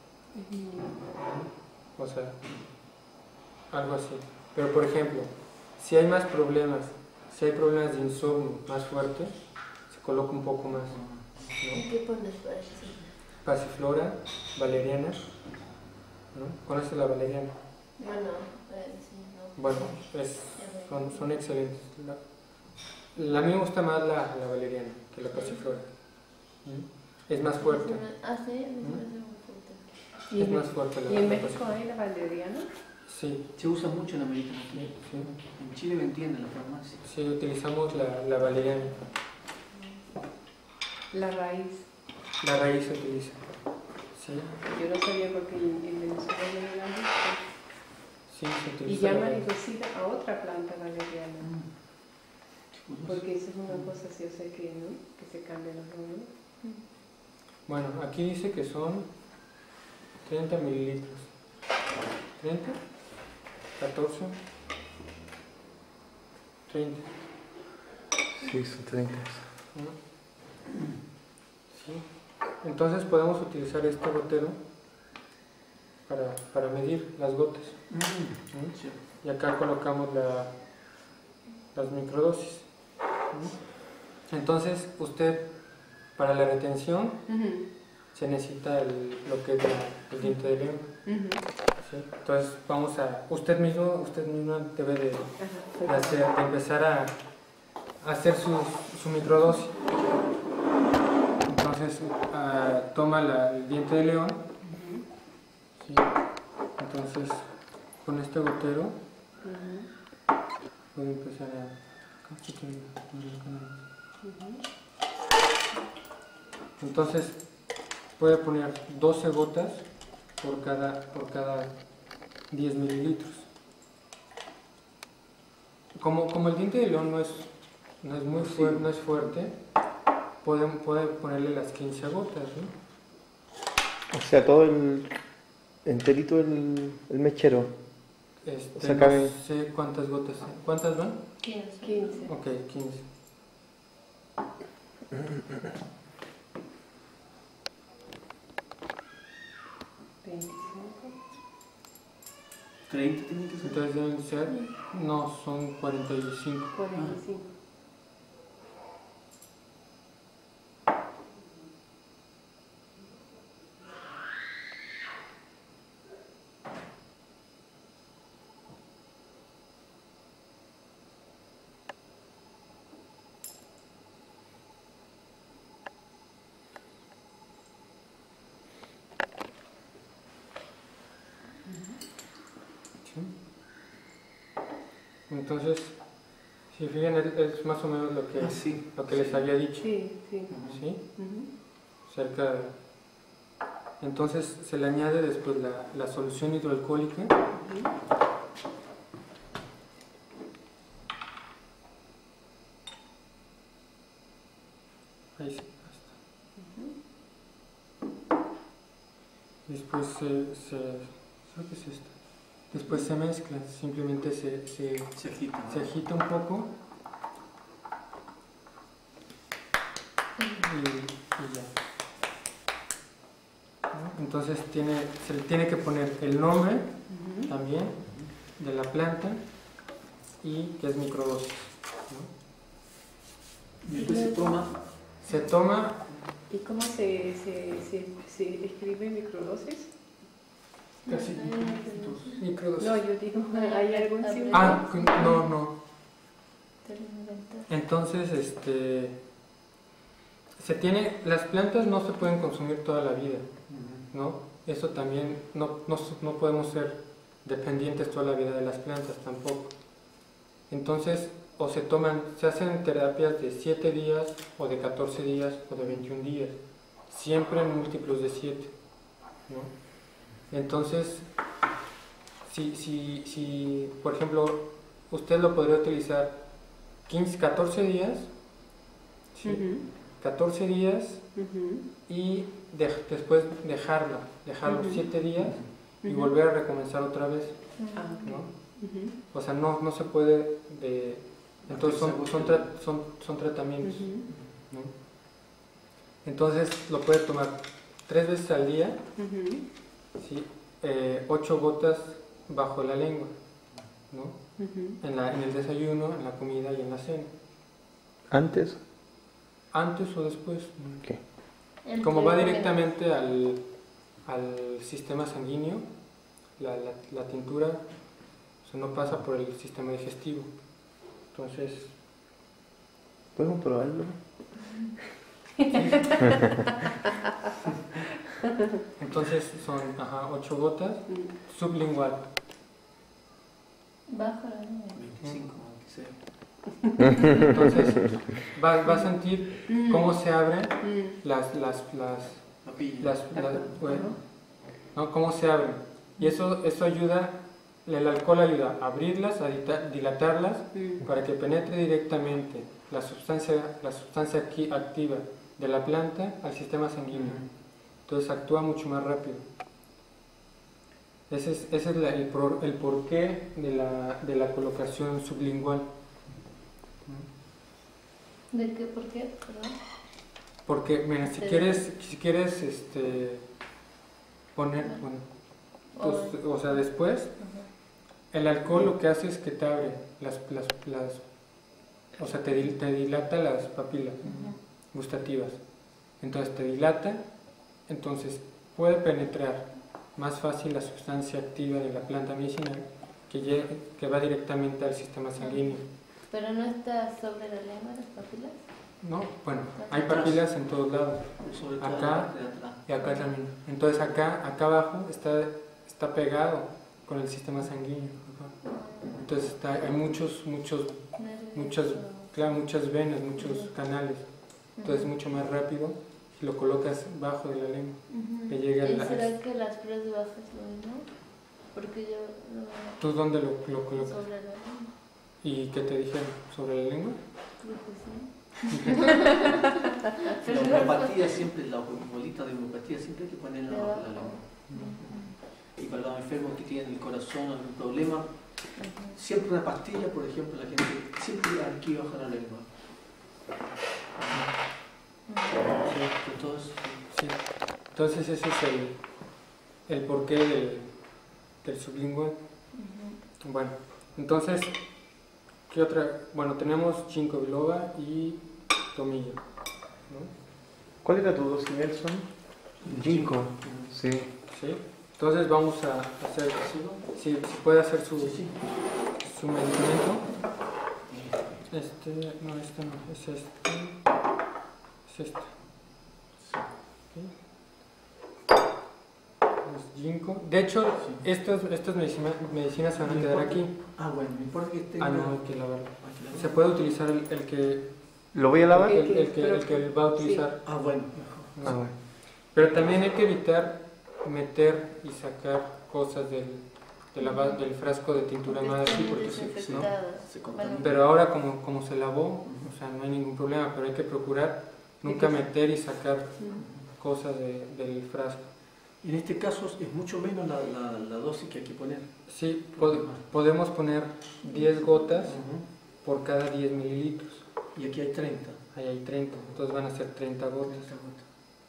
O sea, algo así. Pero por ejemplo, si hay más problemas, si hay problemas de insomnio más fuertes, se coloca un poco más, ¿no? ¿Qué pones para eso? Pasiflora, valeriana, ¿no? ¿Conoces la valeriana? Bueno, eh, sí, no. Bueno, es, son, son excelentes. La, la mí me gusta más la, la valeriana que la pasiflora. ¿Mm? Es más fuerte. Ah, sí, a mí se me ¿Mm? hace muy fuerte. ¿Y Es en, más fuerte la, ¿y en la México pasiflora. hay la valeriana? Sí, Se usa mucho en América sí, Latina. sí. En Chile venden en la farmacia. Sí, utilizamos la, la valeriana. La raíz. La raíz se utiliza. Sí, Yo no sabía porque en, en Venezuela no la han sí, se visto. Y utiliza. la llaman raíz. inclusive a otra planta valeriana. Curioso. Porque eso es una cosa así, o sea que, ¿no? Que se cambian los nombres. Bueno, aquí dice que son treinta mililitros. ¿treinta? ¿catorce? treinta. Sí, son treinta. ¿No? Sí. Entonces podemos utilizar este gotero para, para medir las gotas. Mm, ¿Mm? sí. Y acá colocamos la, las microdosis. ¿Mm? Entonces usted, para la retención, Ujú, se necesita el, lo que es la- el diente de león. ujú. ¿Sí? Entonces vamos a, usted mismo, usted mismo debe de, de Ajá. hacer- de empezar a, a hacer su, su microdosis. Entonces ah, toma la- el diente de león. Ujú, ¿Sí? Entonces con este gotero ujú, puede empezar a... ujú. Entonces puede poner doce gotas por cada, por cada diez mililitros. Como, como el diente de león no es, no es muy fuerte, no es fuerte, puede, puede ponerle las quince gotas, ¿no? O sea, todo el enterito el, el mechero. Este, O sea, no cabe- sé cuántas gotas, ¿cuántas van? quince. quince. Ok, quince. veinticinco. treinta tiene que ser. Entonces deben ser, no, son cuarenta y cinco. cuarenta y cinco. ¿Sí? Entonces, si fijan, es, es más o menos lo que, Ah, sí. lo que les había dicho. Sí, sí. ¿Sí? Ujú. Cerca de... Entonces se le añade después la, la solución hidroalcohólica. Ujú. Ahí sí, basta. Después se, se... creo que es esto. Después se mezcla, simplemente se, se, Se agita. ¿no? se agita un poco y, y ya. ¿No? Entonces tiene, se le tiene que poner el nombre Ujú. también de la planta y que es microdosis. ¿No? Y después se toma. Se toma, ¿Y cómo se, se, se, se escribe microdosis? casi Ay, microdosis. No, yo digo, ¿hay algún símbolo? Ah, no, no. te lo inventas. Entonces, este, se tiene, las plantas no se pueden consumir toda la vida, ¿no? Eso también, no, no, no podemos ser dependientes toda la vida de las plantas tampoco. Entonces, o se toman, se hacen terapias de siete días, o de catorce días, o de veintiún días, siempre en múltiplos de siete, ¿no? Entonces, si, si, si, por ejemplo, usted lo podría utilizar quince, catorce días, ¿sí? Ujú, catorce días ujú, y de- después dejarlo, dejarlo Ujú. siete días y ujú. volver a recomenzar otra vez, Ah, ¿no? ujú, O sea, no, no se puede de... Entonces son, son, tra- son, son tratamientos, ujú, ¿no? Entonces lo puede tomar tres veces al día, ujú, ¿sí? Eh, ocho gotas bajo la lengua, ¿no? ujú. En, la, en el desayuno, en la comida y en la cena. ¿Antes? Antes o después. Entre Como va comidas. directamente al, al sistema sanguíneo, la, la, la tintura, o sea, no pasa por el sistema digestivo. Entonces, ¿podemos probarlo? entonces son ajá, ocho gotas sublingual. Bajo la lengua. veinticinco, veintiséis. Entonces va, va a sentir Mm. cómo se abren Mm. las, las, las, Papilla. las, las- bueno, ¿no? Cómo se abren. Y eso, eso ayuda, el alcohol ayuda a abrirlas, a dita- dilatarlas, Mm. para que penetre directamente la sustancia, la sustancia aquí activa de la planta al sistema sanguíneo. Entonces actúa mucho más rápido. Ese es, ese es la- el, por- el porqué de la, de la colocación sublingual. ¿De qué? ¿Por qué? Perdón. Porque, mira, si Sí. quieres, si quieres este, poner, bueno, pues, o sea, después, Ajá. el alcohol lo que hace es que te abre las, las, las o sea, te, dil- te dilata las papilas Ajá. gustativas. Entonces te dilata, entonces puede penetrar más fácil la sustancia activa de la planta medicinal que, lle- que va directamente al sistema sanguíneo. Pero no está sobre la lengua las papilas. No, bueno, hay papilas en todos lados. Sobre todo Acá. la parte de atrás. Y acá también. Entonces acá, acá abajo está, está pegado con el sistema sanguíneo. Ajá. Entonces está, hay muchos, muchos, Nervios, muchas, o- claro, muchas venas, muchos canales. Entonces es Ujú. mucho más rápido si lo colocas bajo de la lengua. Ujú. que llegue a ¿Y la- será que las flores bajas lo mismo? Porque yo lo ¿Tú dónde lo, lo colocas? sobre la lengua. ¿Y qué te dijeron sobre la lengua? Creo que sí. La homeopatía siempre, la bolita de homeopatía siempre hay que ponerla bajo la lengua. Ujú. Y para los enfermos que tienen el corazón algún problema, Ujú. siempre una pastilla, por ejemplo, la gente siempre aquí baja la lengua. Sí, Que todo es- sí. Entonces ese es el, el porqué del, del sublingual. Ujú. Bueno, entonces, ¿qué otra? Bueno, tenemos ginkgo biloba y tomillo, ¿no? ¿Cuál era tu dosis, Nelson? Ginkgo. Sí. ¿Sí? Entonces vamos a hacer, si, si puede hacer su, Sí, sí. su medicamento. Este, no, este no, es este. Es este. Ok. Es ginkgo. De hecho, estos, estas medicina- medicinas se van a quedar aquí. Ah, bueno, no importa que esté. Ah, no, hay que lavarlo. Hay que lavarlo. Se puede utilizar el, el que ¿Lo voy a lavar? el, el que, el que va a utilizar. Ah, bueno, mejor. Ah, bueno. Pero también hay que evitar meter y sacar cosas del, de la ba- del frasco de tintura Porque madre, están porque si, ¿no? desinfectadas. Se Bueno, contamina. Pero ahora como, como se lavó, o sea, no hay ningún problema, pero hay que procurar nunca meter y sacar Mm. cosas de- del frasco. En este caso es mucho menos la, la, la dosis que hay que poner. Sí, pod- podemos poner diez gotas por cada diez mililitros. Y aquí hay treinta. Ahí hay treinta, entonces van a ser treinta gotas. treinta gotas.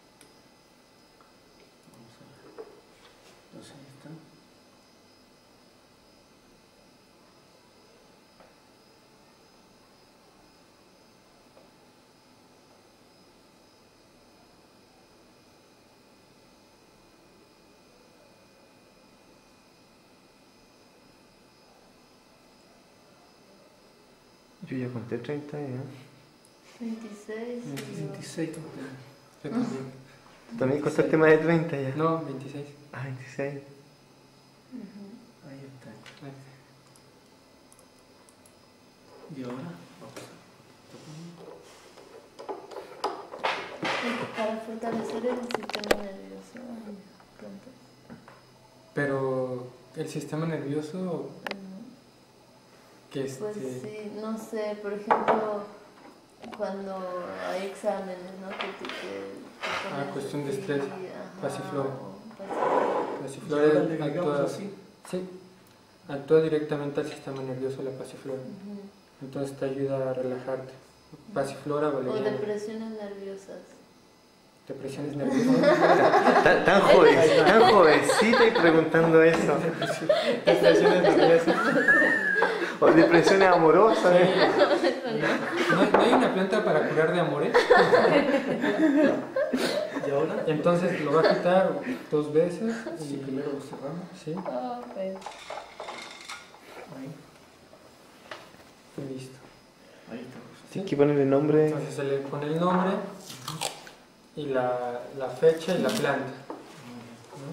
Vamos a ver. Entonces ahí está. Yo ya conté treinta ya. veintiséis. y yo- veintiséis. Yo también. ¿Tú también contaste más de treinta ya? No, veintiséis. Ah, veintiséis. Ujú. Ahí está. Ahí. Y ahora vamos a Para fortalecer el sistema nervioso. ay, pronto. Pero el sistema nervioso, Ujú. que este, Pues sí, no sé, por ejemplo, cuando hay exámenes, ¿no? Que, te- que, que Ah, ponen cuestión de así, estrés, ajá, pasiflora. o pasiflora. la Si pasiflora le agregamos actúa, así, sí, actúa directamente al sistema nervioso la pasiflora. Ujú. Entonces te ayuda a relajarte. Pasiflora, O valeriana. depresiones nerviosas. Depresiones nerviosas. Tan, tan joven, tan jovencita y preguntando eso. Depresiones nerviosas. O depresiones amorosas. ¿eh? ¿No, ¿No hay una planta para curar de amores? ¿Y ahora? Entonces lo va a quitar dos veces y Sí, primero lo cerramos. sí, Ah, pues. Ahí, y listo. ahí está. ¿Sí? Hay que ponerle nombre. Entonces se le pone el nombre y la, la fecha y la planta. ¿No?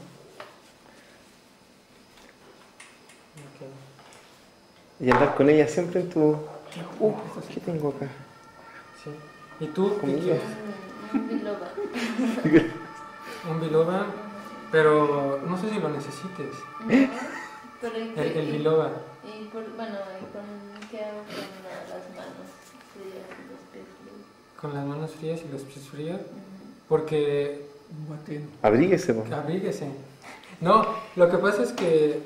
Ok. Y andar con ella siempre en tu... Uh, ¿qué tengo acá? Sí. ¿Y tú qué Comida. quieres? Un, un biloba. Un biloba, pero no sé si lo necesites. No, pero hay El, que- el y- biloba. Y por, bueno, y con, ¿qué hago con la- las manos frías y los pies fríos? Con las manos frías y los pies fríos, Ujú. porque Un guatén. Abríguese, po. abríguese. No, lo que pasa es que,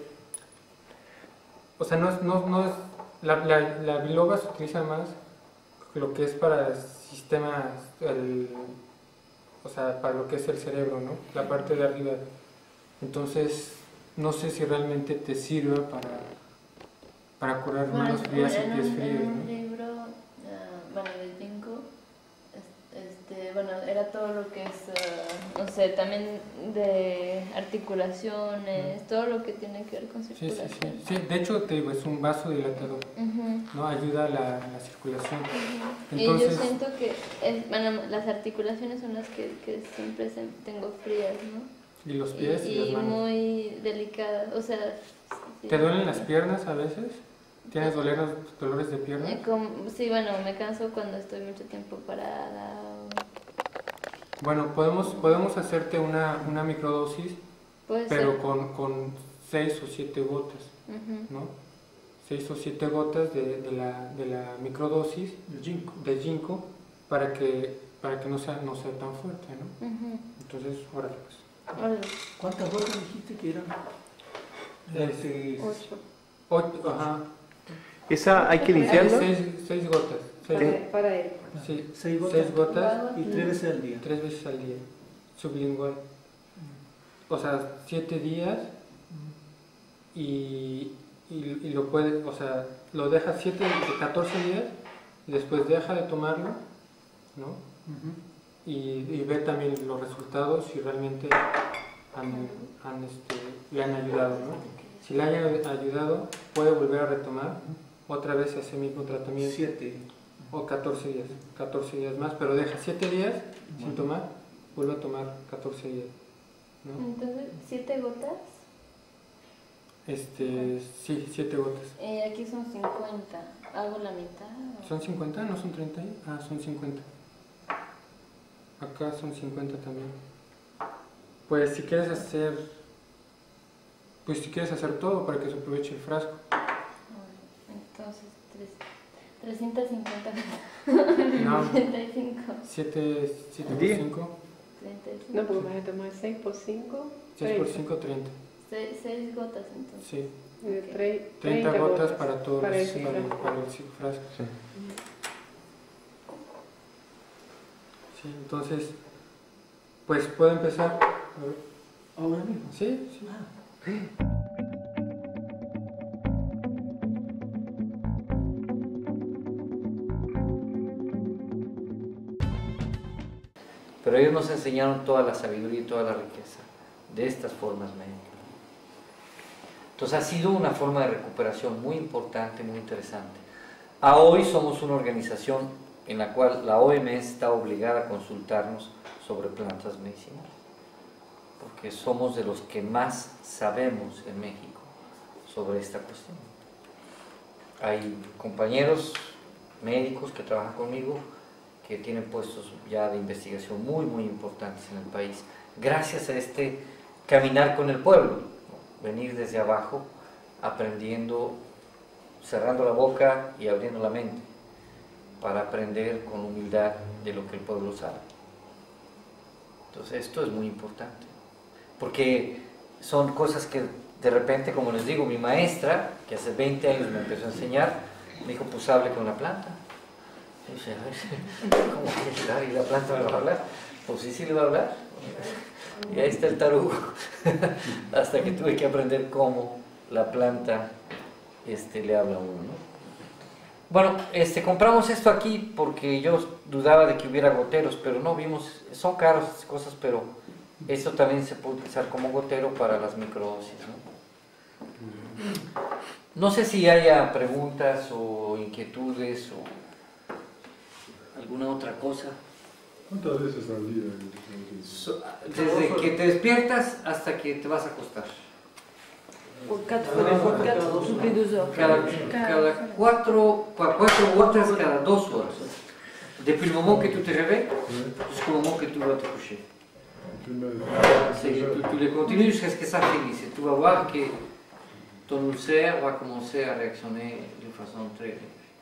o sea, no es, no, no es, la, la, la biloba se utiliza más lo que es para el sistema, el, o sea, para lo que es el cerebro, ¿no? La parte de arriba. Entonces, no sé si realmente te sirva para, para curar Bueno, manos frías en y pies un, fríos, en un ¿no? libro, ah, bueno, de Ginkgo, este, bueno, era todo lo que es, ah, no sé, también de articulaciones, todo lo que tiene que ver con Sí, sí, circulación. sí. Sí, de hecho, te digo, es un vasodilatador, Ujú, ¿no? Ayuda a la, la circulación. ujú. Entonces- y yo siento que es, bueno, las articulaciones son las que, que siempre se- tengo frías, ¿no? Y los pies y, y, las y manos. muy delicadas, o sea... sí. ¿Te duelen las piernas a veces? ¿Tienes dolores, dolores de pierna? Eh, como- sí, bueno, me canso cuando estoy mucho tiempo parada. Bueno, podemos, podemos hacerte una, una microdosis, Puede pero ser. con, con seis o siete gotas, Ujú. ¿no? Seis o siete gotas de, de, la, de la microdosis El ginkgo. de ginkgo para que, para que no, sea, no sea tan fuerte, ¿no? Ujú. Entonces, órale pues. Órale. ¿Cuántas gotas dijiste que eran? Este, Ocho. ocho, ajá. ¿Esa hay que Seis, limpiarla? seis, seis gotas. Seis, Para, para él. sí, Seis gotas. seis gotas Y tres veces al día. tres veces al día. Sublingual. O sea, siete días y, y, y lo puede, o sea, lo deja siete, catorce días y después deja de tomarlo, ¿no? Ujú. Y, y ve también los resultados si realmente han, han, este, le han ayudado, ¿no? Si le hayan ayudado, puede volver a retomar otra vez ese mismo tratamiento. Siete. O catorce días, catorce días más, pero deja siete días sin tomar, vuelve a tomar catorce días, ¿no? Entonces, siete gotas. Este, sí, siete gotas. Eh, aquí son cincuenta. ¿Hago la mitad? o? ¿Son cincuenta? ¿No son treinta? Ah, son cincuenta. Acá son cincuenta también. Pues si quieres hacer, pues si quieres hacer todo para que se aproveche el frasco. Entonces, tres, trescientos cincuenta. No, treinta y cinco. siete, siete por ¿Diez? cinco, treinta y cinco. No, porque vas a tomar seis por cinco. seis por cinco, treinta. Seis, seis gotas entonces. Sí, treinta treinta gotas para todos para los, ese para, frasco. para el frasco. Sí. Sí, entonces, pues puedo empezar. A ver. Ahora mismo. Sí, sí. Ah, Pero ellos nos enseñaron toda la sabiduría y toda la riqueza de estas formas médicas. Entonces ha sido una forma de recuperación muy importante, muy interesante. A hoy somos una organización en la cual la O M S está obligada a consultarnos sobre plantas medicinales, porque somos de los que más sabemos en México sobre esta cuestión. Hay compañeros médicos que trabajan conmigo que tienen puestos ya de investigación muy, muy importantes en el país, gracias a este caminar con el pueblo, ¿no? Venir desde abajo, aprendiendo, cerrando la boca y abriendo la mente, para aprender con humildad de lo que el pueblo sabe. Entonces esto es muy importante, porque son cosas que de repente, como les digo, mi maestra, que hace veinte años me empezó a enseñar, me dijo, pues hable con la planta. Y dije, a ver, ¿cómo que hablar? ¿Y la planta me va a hablar? Pues sí, sí le va a hablar. Y ahí está el tarugo. Hasta que tuve que aprender cómo la planta este, le habla a uno, ¿no? Bueno, este, compramos esto aquí porque yo dudaba de que hubiera goteros, pero no vimos, son caros estas cosas, pero esto también se puede utilizar como gotero para las microdosis, ¿no? No sé si haya preguntas o inquietudes o alguna otra cosa. ¿Cuántas veces al día? So- Desde que te despiertas hasta que te vas a acostar. Pour quatre fois, pour quatre, toutes les deux heures. Cada, cada cuatro, cua- cuatro gotas cada dos horas. Depuis le moment que tu te réveilles jusqu'au moment que tu vas te coucher. Sí, tu, tu le continues jusqu'à ce que ça finisse. Et tu vas voir que ton ulcère va commencer à réactionner de façon très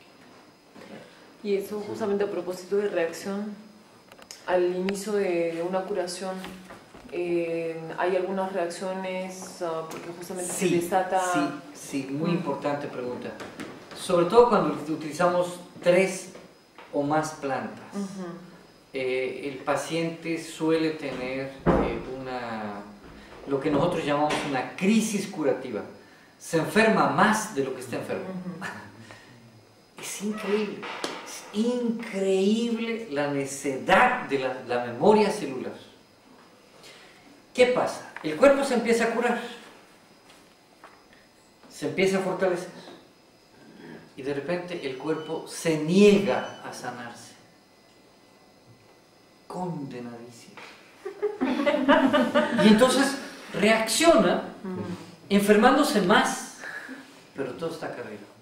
Y eso justamente a propósito de reacción, al inicio de una curación, eh, hay algunas reacciones uh, porque justamente se Sí, desata... sí, sí, muy importante pregunta. Sobre todo cuando utilizamos tres o más plantas. Ujú. Eh, el paciente suele tener eh, una, lo que nosotros llamamos una crisis curativa. Se enferma más de lo que está enfermo. Es increíble, es increíble la necedad de la, la memoria celular. ¿Qué pasa? El cuerpo se empieza a curar, se empieza a fortalecer y de repente el cuerpo se niega a sanarse. Condenadísimo. Y entonces reacciona enfermándose más, pero todo está acá arriba.